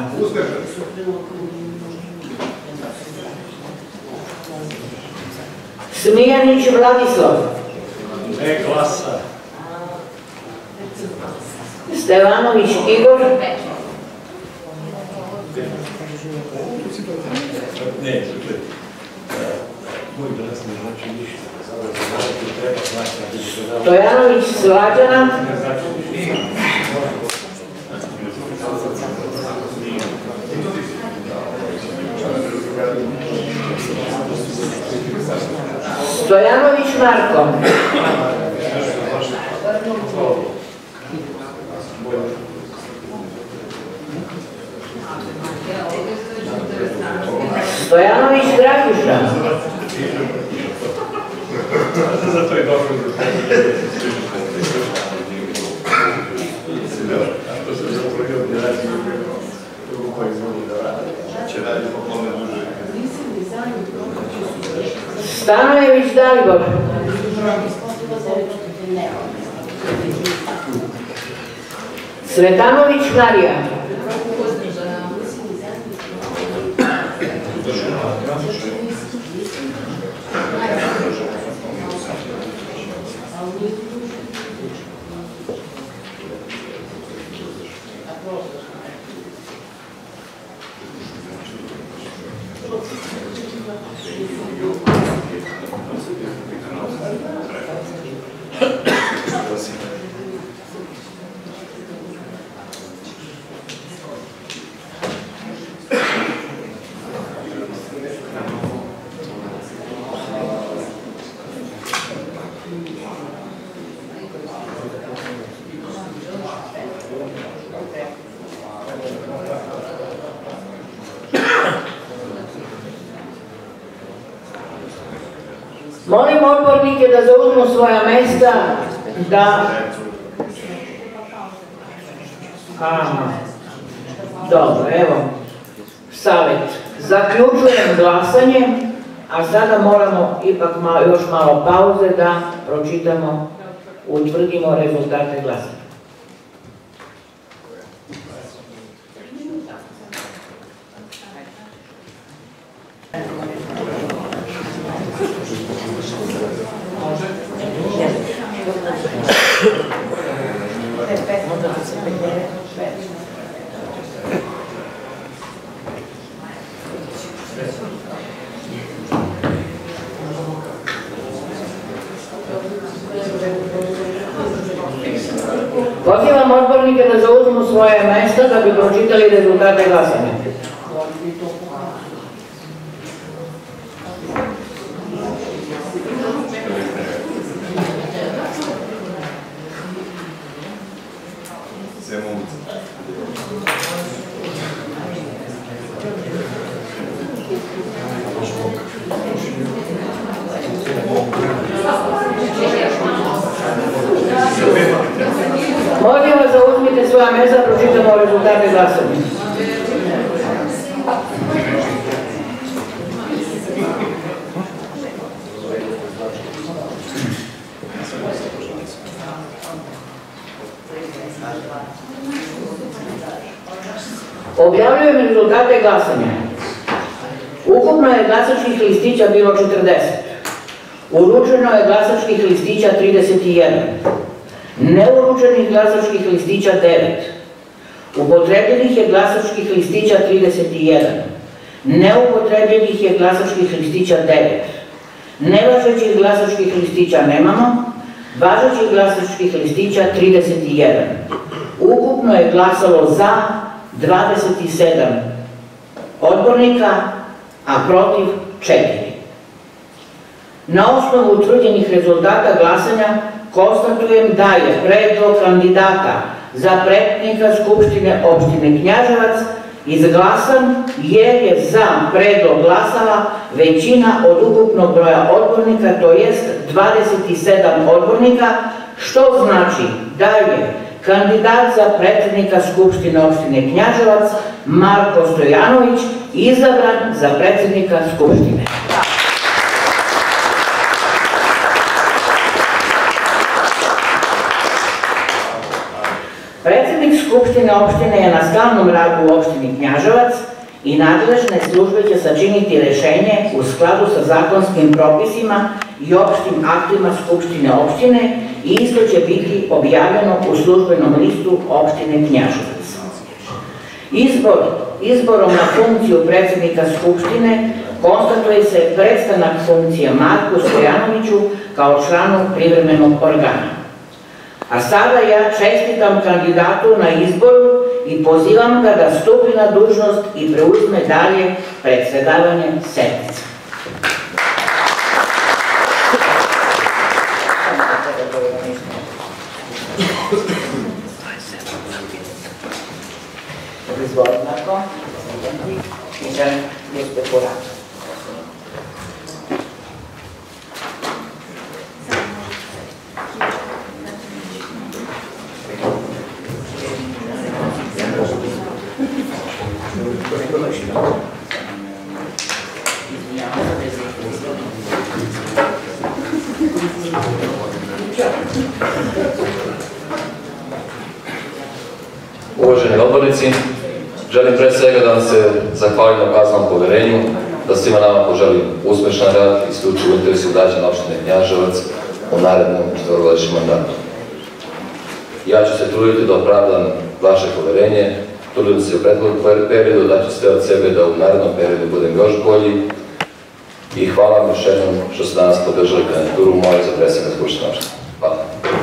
Smijanić Vladislav. Stevanović Igor. Stojanović Slađana. Stojanović Marko. Stojanović Dragiša. Zato je dobro. To se zapravo ne radi drugo koji zvoli da radi. Će radi po kome duže. Stanojević Dalibor. Svetanović Marija. Molim odbornike da zauzmu svoja mesta, da... Dobro, evo, savjet. Zaključujem glasanje, a sada moramo ipak još malo pauze da pročitamo, utvrdimo rezultate glasanja. Pozivam odbornike da zauzmu svoje mesta da bi pročitali rezultate glasanja. Molim vas da uzmite svoja mesta, pročitamo rezultate glasanja. Objavljujem rezultate glasanja. Ukupno je glasačkih listića bilo 40. Uručeno je glasačkih listića 31. Neuručenih glasačkih listića 9. Upotrebljenih je glasačkih listića 31. Neupotrebljenih je glasačkih listića 9. Nevažećih glasačkih listića nemamo. Važećih glasačkih listića 31. Ukupno je glasalo za 27 odbornika, a protiv 4. Na osnovu utvrđenih rezultata glasanja konstatujem da je predlog kandidata za predsednika Skupštine opštine Knjaževac izglasan jer je za predlog glasala većina od ukupnog broja odbornika, to jest 27 odbornika, što znači da je kandidat za predsednika Skupštine opštine Knjaževac Marko Stojanović izabran za predsednika Skupštine. Predsednik Skupštine opštine je na stalnom radu u opštini Knjaževac i nadležne službe će sačiniti rešenje u skladu sa zakonskim propisima i opštim aktima Skupštine opštine i isto će biti objavljeno u službenom listu opštine Knjaževac. Izborom na funkciju predsednika Skupštine konstatuje se prestanak funkcije Marku Stojanoviću kao članu privremenog organa. A sada ja čestitam kandidatu na izboru i pozivam ga da stupi na dužnost i preuzme dalje predsedavanje sednice. Izvodnako, želim uspeh u radu. Uvaženi odbornici, želim pre svega da vam se zahvalim na ukazanom poverenju da svima nama poželim uspešan rad i isključivo u interesu građana opštine Knjaževac u narednom četvorogodišnjem mandatu. Ja ću se truditi da opravdam vaše poverenje, trudim se u prethodnom periodu, da ću sve od sebe da u narednom periodu budem još bolji i hvala vam još jednom što ste danas podržali kandidaturu moju za predsednika Skupštine opštine. Hvala.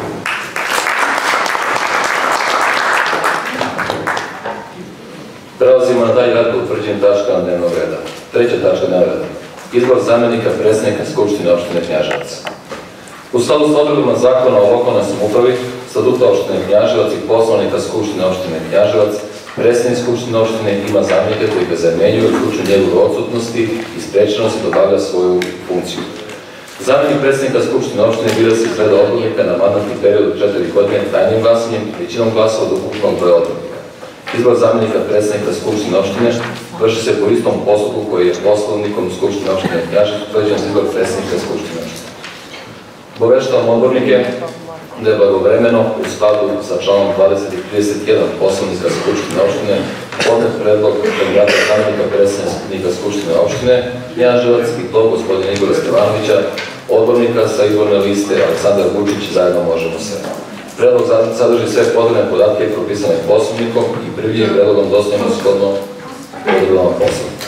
Prelazimo na dalje rad po utvrđenim tačkama dnevnog reda. Treća tačka dnevnog reda. Izbor zamenika predsednika Skupštine opštine Knjaževac. U skladu s odredbama Zakona o lokalnoj samoupravi, Statuta opštine Knjaževac i Poslovnika Skupštine opštine Knjaževac, predsednik Skupštine opštine ima zamenika koji ga zamenjuju u slučaju njegove odsutnosti i sprečenosti da obavlja svoju funkciju. Zamenik predsednika Skupštine opštine bira se iz reda odbornika na mandatni period od 4 godine tajnim glasanjem, većinom glasova od ukupnog broja odbornika. Izbor zamenika predsednika Skupštine opštine vrši se po istom postupku koji je Poslovnikom Skupštine opštine Knjaževac utvrđen za izbor predsednika Skupštine opštine. Obaveštavam odbornike da je blagovremeno u skladu sa članom 20 i 31 Poslovnika Skupštine opštine podnet predlog kandidata zamenika predsednika Skupštine opštine Knjaževac i to gospodina Igora Stevanovića, odbornika sa izborne liste Aleksandar Vučić zajedno možemo sve. Predlog sadrži sve potrebne podatke propisane Poslovnikom i prvijim predlogom dostavljeno shodno odredbama Poslovnika.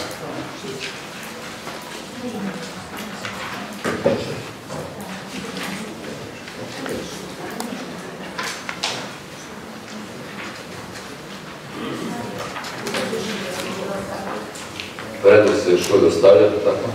Predlog se još uvijek dostavlja, tako?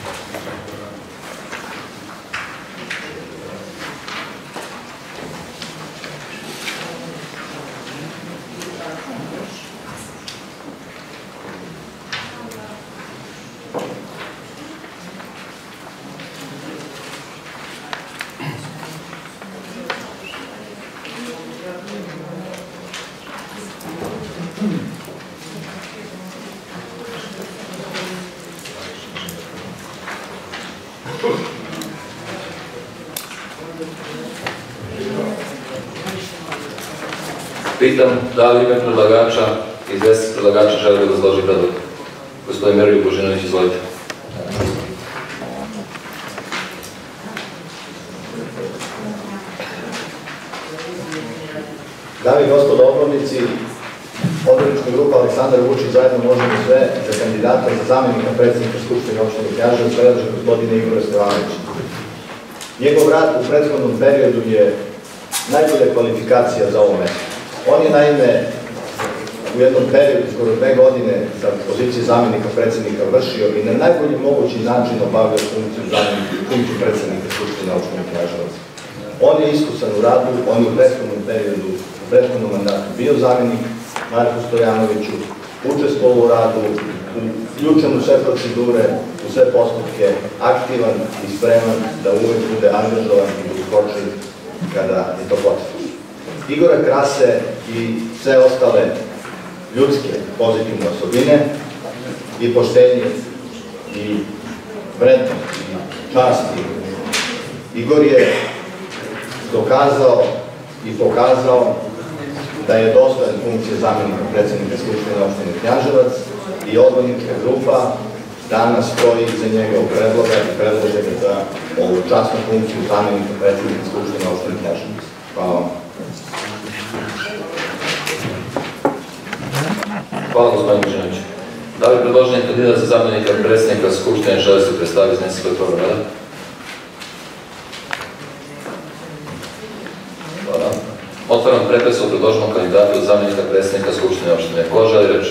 Pitam da li ime predlagača, izvestilac predlagača želi da izloži predlog. Gospodin Miroljub Božinović, izvolite. Dame i gospodo odbornici, odbornička grupa Aleksandar Vučić zajedno možemo sve za kandidata za zamenika predsednika Skupštine opštine Knjaževac predlaže gospodina Igora Stevanovića. Njegov rad u prethodnom periodu je najbolja kvalifikacija za ovo mesto. On je naime u jednom periodu, skoro 2 godine, sa pozicije zamenika predsednika vršio i na najbolji mogući način obavljao funkciju predsednika Skupštine opštine Knjaževac. On je iskusan u radu, on je u prethodnom periodu, u prethodnom mandatu bio zamenik Marku Stojanoviću, učestvovao u radu, uključen u sve procedure, u sve postupke, aktivan i spreman da uvek bude angažovan i da uskoči kada je to potrebno. Igora krase i sve ostale ljudske pozitivne osobine i poštenje i vrednost i časti. Igor je dokazao i pokazao da je dostojan funkcije zamenika predsednika Skupštine opštine Knjaževac i odbornička grupa danas stoji iza njegovog predloga i predlaže ga za ovu časnu funkciju zamenika predsednika Skupštine opštine Knjaževac. Hvala vam. Hvala gospodin Božinović. Da li predloženi kandidat za zamenika predsednika Skupštine želi se predstaviti iznesi svoj program rada? Hvala. Otvaram pretres o predloženom kandidatu za zamenika predsednika Skupštine opštine. Ko želi reč?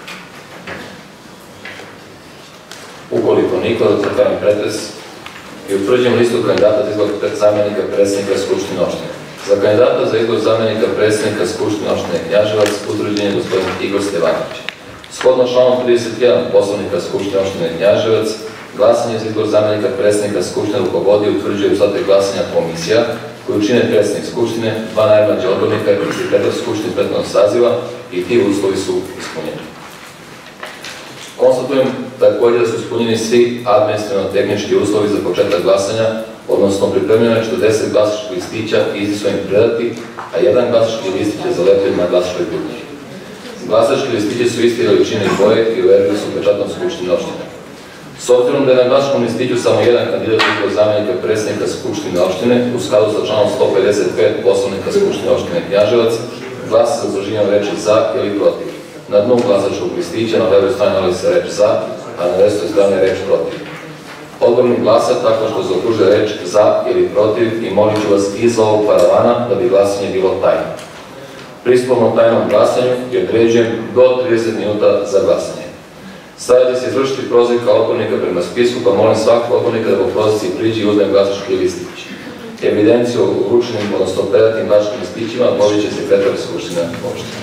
Ukoliko niko, zatvaram pretres i utvrđujem listu kandidata za izbor zamenika predsednika Skupštine opštine. Za kandidata za izbor zamenika predsednika Skupštine opštine Knjaževac utvrđen je gospodin Igor Stevanović. Shodno članom 31 Poslovnika Skupštine opštine Knjaževac, glasanje za izbor zamenika predsednika Skupštine rukovodi i utvrđuje rezultate glasanja komisija koju čine predsednik Skupštine, 2 najmlađa odbornika i sekretar Skupštine prethodnog saziva i ti uslovi su ispunjeni. Konstatujem također da su ispunjeni svi administrativno-tehnički uslovi za početak glasanja, odnosno pripremljeno je 40 glasačkih listića i isti su im predati, a 1 glasački listić je zalepljen na glasačkoj kutiji. Glasački listići su iste veličine i boje i overili su pečatom Skupštine opštine. S obzirom da je na glasačkom listiću samo jedan kandidat izbor zamenika predsjednika Skupštine opštine, u skladu sa članom 155 Poslovnika Skupštine opštine Knjaževac, glasa za zadržavanje reči za ili protiv. Na dnu glasačkog listića na levoj strani nalazi se reč za, a na desnoj strani reč protiv. Odbornik glasa tako što zaokružuje reč za ili protiv i molit ću vas iza ovog paravana da bi glasanje bilo tajno. Pristupom tajnom glasanju je određen do 30 minuta za glasanje. Sada će se izvršiti prozivka odbornika prema spisku, pa molim svakog odbornika da po prozivci priđe i uzme glasački listić. Evidenciju o uručenim, odnosno predatim glasačkim listićima vodit će sekretar Skupštine opštine.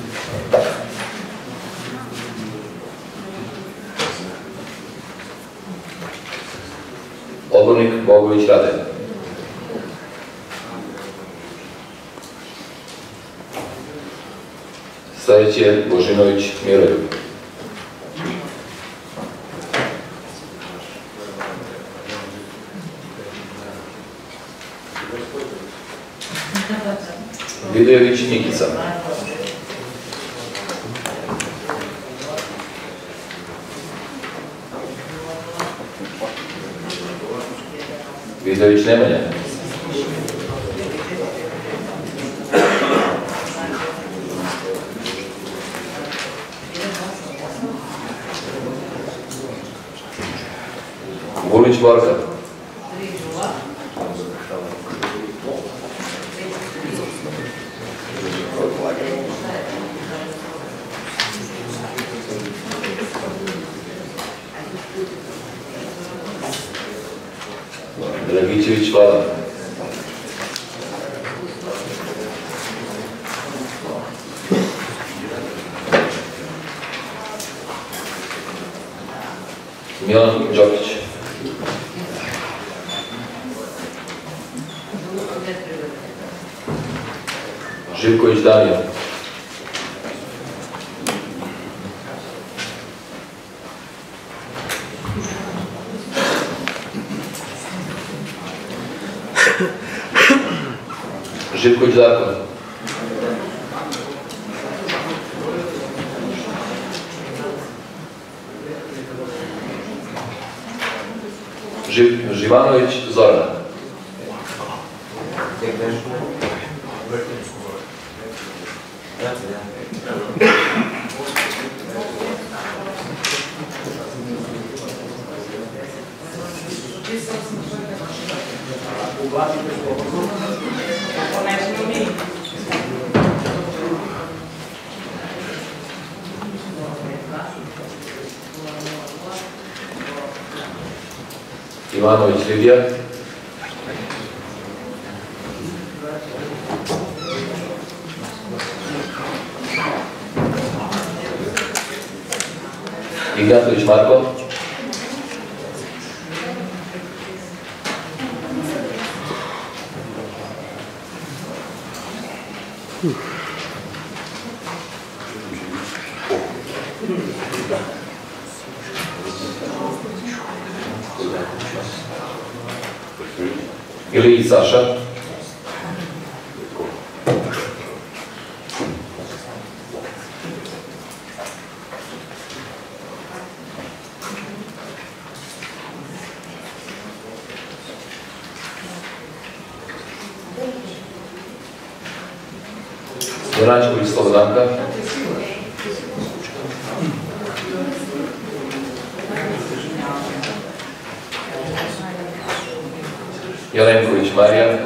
Odbornik Bogović Rade. Sljedeći je Božinović Miroljub. Vidojević Nikica. Vidojević Nemanja. Vulić Borka. Dragićević Vlada. Milan Đokić. Živković Danijel. Živković Darko. Živanović Zorana. Ivanović Lidija. Ignatović Marko. Ili Saša. Janačković Slobodanka. Jelenković Marija.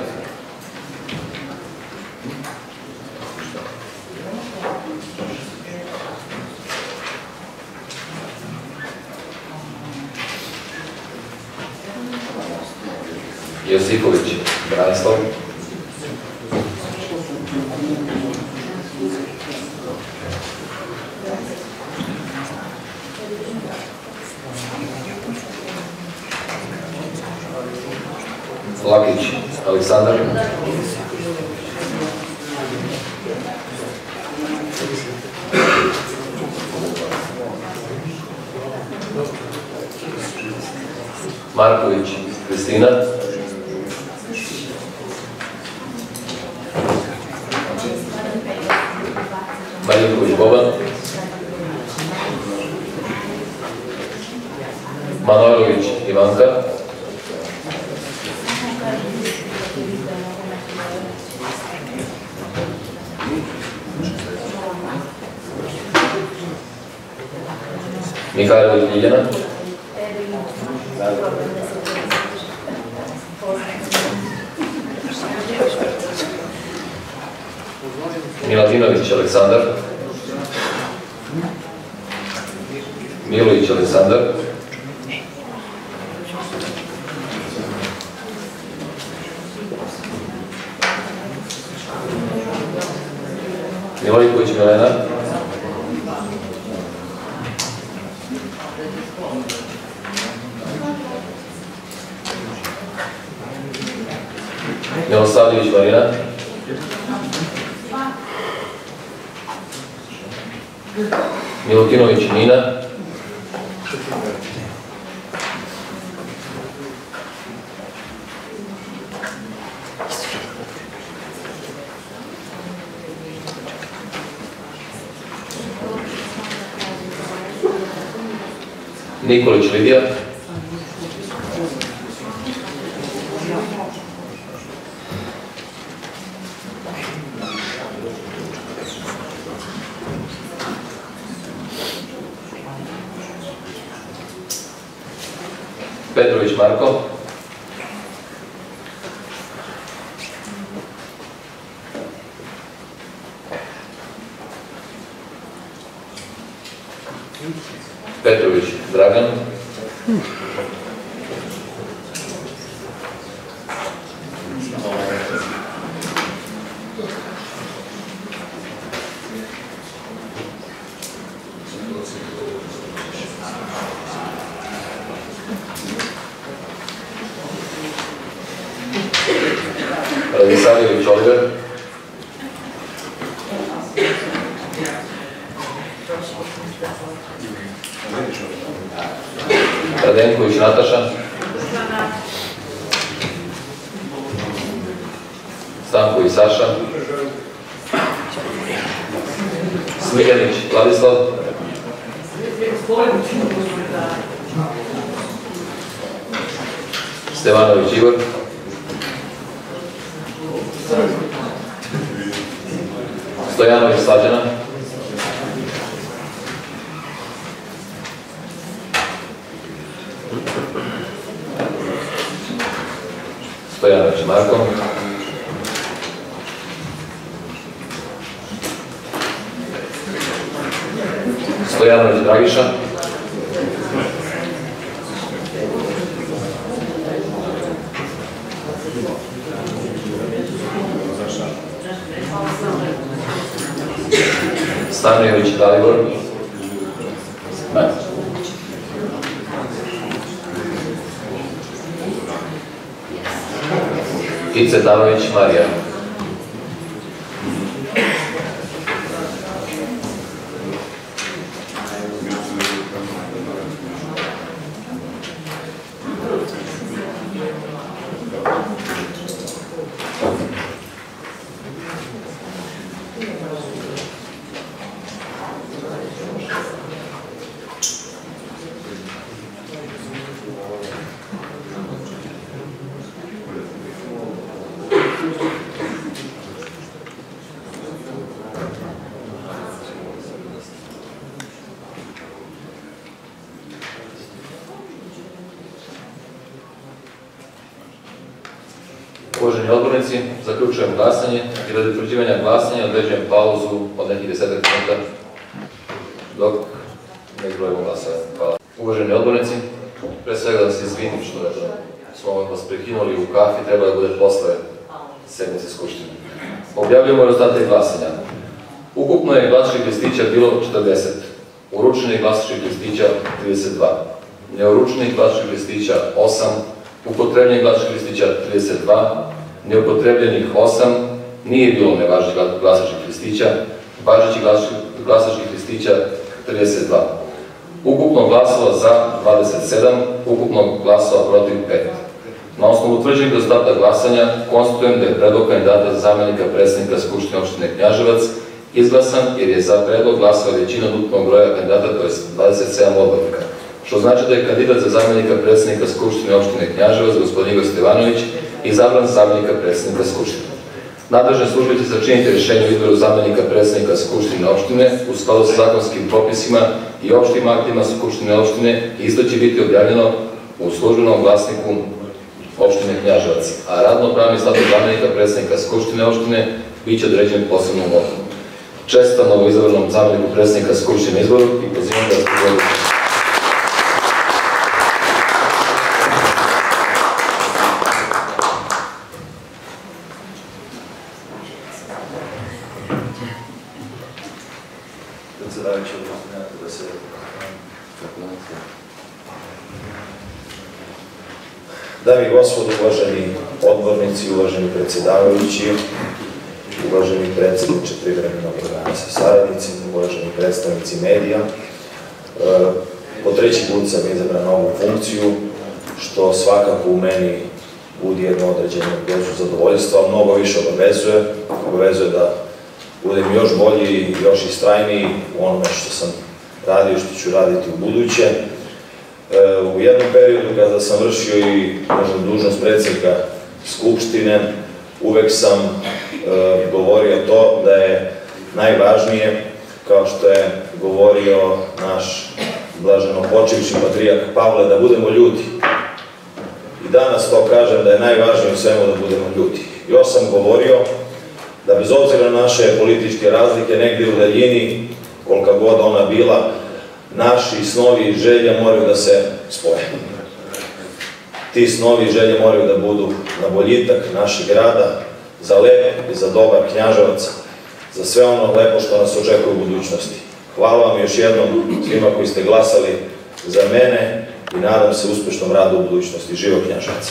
Josipović Branislav. Lakić Aleksandar. Marković Kristina. Marinković Boban. Manojlović Ivanka, Mihajlović Ljiljana, Miladinović Aleksandar, Milović Aleksandar, Milojković Milena, Milosavljević Marina, Milutinović Nina, Nikolić Lidija, Petrović Marko, Petrović Dragan, Radisavljević Oliver, Radenković Nataša, Stanković Saša, Smiljanić Vladislav, Stevanović Igor, Stojanović Slađana, Stojanović Marko, Stojanović Dragiša, Stanojević Dalibor, Icetanović Marija, Uvaženi odbornici, zaključujem glasanje i radi utvrđivanja glasanja određujem pauzu od nekih 10 minuta dok ne izbrojimo glasove. Hvala. Uvaženi odbornici, pre svega da se izvinim što smo vas prekinuli u kafi, treba da bude posle sednice Skupštine. Objavljujemo rezultate glasanja. Ukupno je glasačkih listića bilo 40, uručenih glasačkih listića 32, neuručenih glasačkih listića 8, upotrebljenih glasačkih listića 32, neupotrebljenih 8, nije bilo nevažnih glasačkih listića, važećih glasačkih listića 32. Ukupno glasova za 27, ukupno glasova protiv 5. Na osnovu utvrđenih rezultata glasanja konstatujem da je predlog kandidata za zamenika predsednika Skupštine opštine Knjaževac izglasan jer je za predlog glasova većina od ukupnog broja kandidata, to je 27 odbornika. što znači da je kandidat za zamjenika predsjednika Skupštine opštine Knjaževac, gospodin Igor Stevanović, izabran za zamjenika predsjednika Skupštine. Nadležne službe će sačiniti rješenje o izboru zamjenika predsjednika Skupštine opštine u skladu sa zakonskim propisima i opštim aktima Skupštine opštine i isto će biti objavljeno u službenom glasniku opštine Knjaževac, a radno-pravni status zamjenika predsjednika Skupštine opštine bit će određen posebnom odlukom. Čestitam novoizabranom zamjeniku predsjednika Skupštine izboru i pozivam da raspogledaju. Predsjedavajući, da se... Dame i gospodo, uvaženi odbornici, uvaženi predsjedavajući, uvaženi predsjedniče privremenog organa sa saradnicima, uvaženi predstavnici medija, po treći put sam izabran na ovu funkciju, što svakako u meni budi jedno određenu dozu zadovoljstva, mnogo više obavezuje da budem još bolji i još istrajniji u onome što sam radio i što ću raditi u buduće. U jednom periodu kada sam vršio i dužnost predsjednika Skupštine, uvek sam govorio to da je najvažnije, kao što je govorio naš blaženopočivši patrijarh Pavle, da budemo ljudi. I danas to kažem da je najvažnije u svemu da budemo ljudi. Još sam govorio da bez obzira na naše političke razlike, negdje u daljini, kolika god ona bila, naši snovi i želje moraju da se spoje. Ti snovi i želje moraju da budu na boljitak našeg grada, za lep i za dobar Knjaževac, za sve ono lepo što nas očekuje u budućnosti. Hvala vam još jednom svima koji ste glasali za mene i nadam se uspešnom radu u budućnosti. Živo Knjaževac!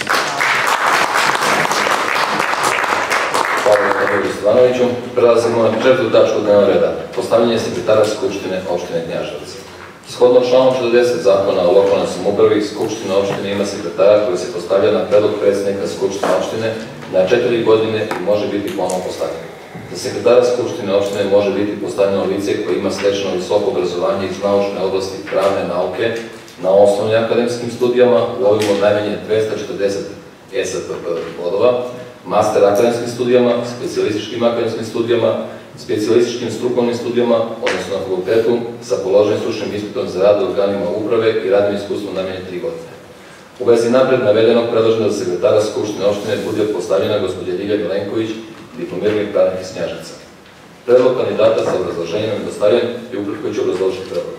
Hvala gospodinu Stevanoviću. Prelazimo na četvrtu tačku dnevnog reda. Postavljanje sekretara Skupštine opštine Knjaževac. Shodno članom 40 Zakona o lokalnoj samoupravi, Skupština opštine ima sekretara koji se postavlja na predlog predsjednika Skupštine opštine na 4 godine i može biti ponovno postavljen. Za sekretara Skupštine opštine može biti postavljeno lice koje ima stečeno visoko obrazovanje iz naučne oblasti pravne nauke na osnovnim akademskim studijama u obimu od najmanje 240 ESPB bodova, master akademskim studijama, specijalističkim akademskim studijama, specijalističkim strukovnim studijama, odnosno na fakultetu, sa položenim stručnim ispitom za rad u organima uprave i radnim iskustvom najmanje 3 godine. U vezi napred navedenog predloženo da sekretara Skupštine opštine bude postavljena gospođa Ljilja Milenković, diplomirani pravnik iz Knjaževca. Predlog kandidata za obrazloženjem je dostavljen i ukratko ću obrazložiti predlog.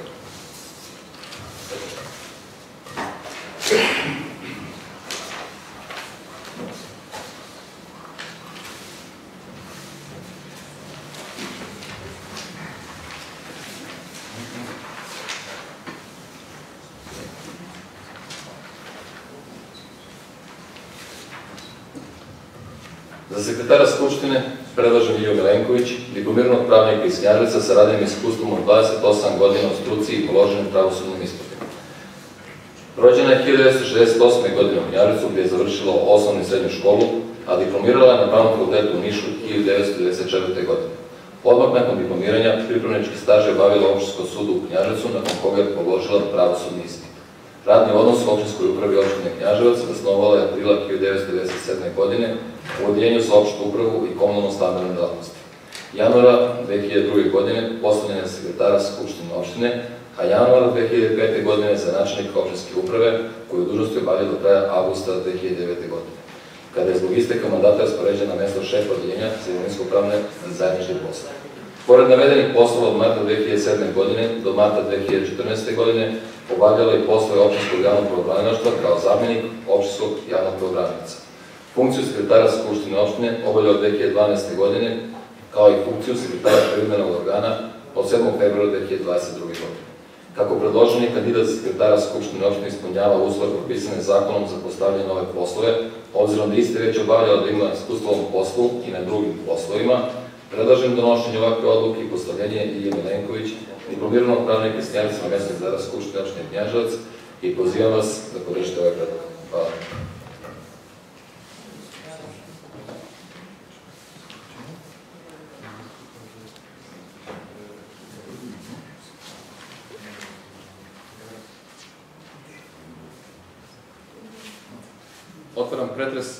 Za sekretara Skupštine predlažem Ljilju Milenković, diplomiranog pravnika iz Knjaževca sa radnim iskustvom od 28 godina u struci i položenim pravosudnim ispitima. Rođena je 1968. godine u Knjaževcu gdje je završila osnovnu i srednju školu, a diplomirala je na Pravnom fakultetu u Nišu 1994. godine. Odmah nakon diplomiranja pripravnički staž je obavila u Opštinskom sudu u Knjaževcu, nakon koga je položila pravosudni ispit. Radni odnos u opštinskoj upravi opštine Knjaževac zasnovala je aprila 1997. godine u odjeljenju za opštu upravu i komunalnu stambenu delatnost. Januara 2002. godine postavljen je sekretara Skupštine opštine, a januara 2005. godine za načelnika opštinske uprave koju dužnost je obavljao do kraja avgusta 2009. godine, kada je zbog isteka mandata raspoređen na mesto šefa odjeljenja za imovinsko-pravne i zajedničke poslove. Pored navedenih poslova od marta 2007. godine do marta 2014. godine obavljala i poslove opštinskog javnog pravobranilaštva kao zamjenik opštinskog javnog pravobranioca. Funkciju sekretara Skupštine opštine obavljao od 2012. godine, kao i funkciju sekretara privremenog organa od 7. februara 2022. godine. Kako predloženi kandidat za sekretara Skupštine opštine ispunjava uslove propisane zakonom za postavljanje nove poslove, obzirom da iste već obavljala da ima iskustvo u ovom poslu i na drugim poslovima, predlažem donošenje ovakve odluke i postavljenje Ljilje Milenković, diplomiranog pravnika iz Knjaževca na mesto sekretara Skupštine opštine Knjaževac i pozivam vas da podržite ovaj predlog. Hvala. Otvaram pretres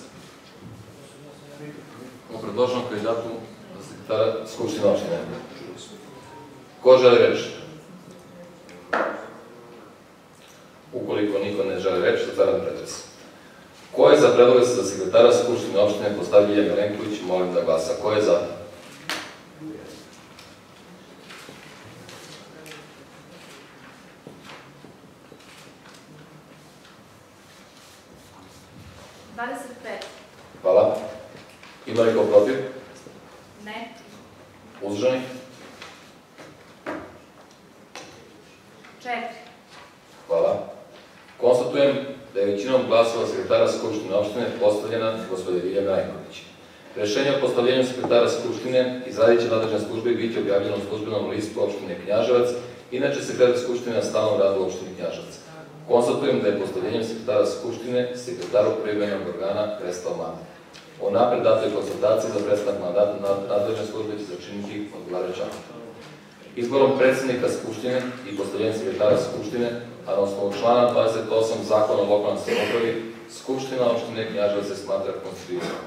o predloženom kandidatu za sekretara Skupštine opštine. Ko želi reč? Ukoliko niko ne želi reč, zatvaram pretres. Ko je za predloge za sekretara Skupštine opštine postavlja Ljilja Milenković? Molim da glasa. Ko je za? Hvala. Ima li ko protiv? Ne. Uzdržani? 4. Hvala. Konstatujem da je većinom glasova sekretara Skupštine opštine postavljena gospođa Ljilja Milenković. Rešenje o postavljenju sekretara Skupštine izradit će nadležne službe i biti objavljeno u službenom listu opštine Knjaževac, inače sekretar Skupštine na stalnom radu u opštini Knjaževac. Konstatujem da je postavljenjem sekretara Skupštine sekretaru privremenog organa prestao mandat. O napred datoj konsultaciji za prestanak mandata nadležne službe će začiniti odgovarajući akt. Izborom predsednika Skupštine i postavljenjem sekretara Skupštine, a na osnovu člana 28 Zakona o lokalnoj samoupravi, Skupština opštine Knjaževac se smatra konstituiranom.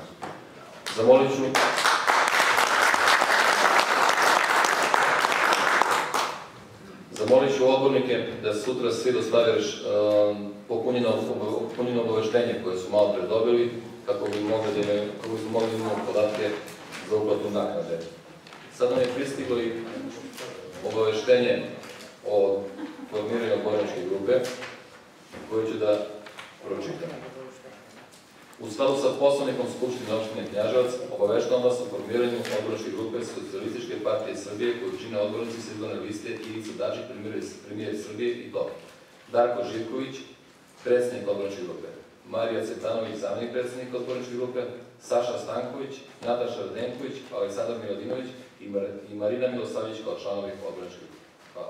Zamolit ću odbornike da sutra svi dostave popunjeno obaveštenje koje su malo pre dobili, kako bi mogli da imamo podatke za uplatu naknade. Sad nam je pristiglo i obaveštenje o formiranju odborničke grupe, koju ću da pročitam. U skladu sa Poslovnikom Skupštine opštine Knjaževac, obaveštavam vas o formiranju odborničke grupe Socijalističke partije Srbije koju čine odbornici sa izborne liste Ivica Dačić, premijer Srbije i to Darko Živković, predsednik odborničke grupe, Marija Cvetanović, zamenik predsednika odborničke grupe, Saša Stanković, Nataša Radenković, Aleksandar Miladinović i Marina Milosavljević kao članovi odborničke grupe. Hvala.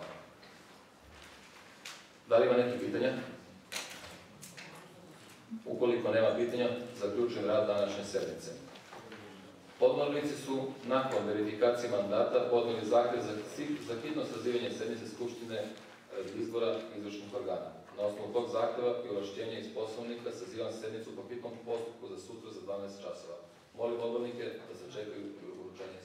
Da li ima nekih pitanja? Ukoliko nema pitanja, zaključujem rad današnje sednice. Podmornici su nakon verifikacije mandata podneli zahtev za hitno sazivanje sednice Skupštine izbora izvršnih organa. Na osnovu tog zahteva i ovlašćenja iz Poslovnika sazivam sednicu po hitnom postupku za sutra za 12 časova. Molim odbornike da se čekaju uručenje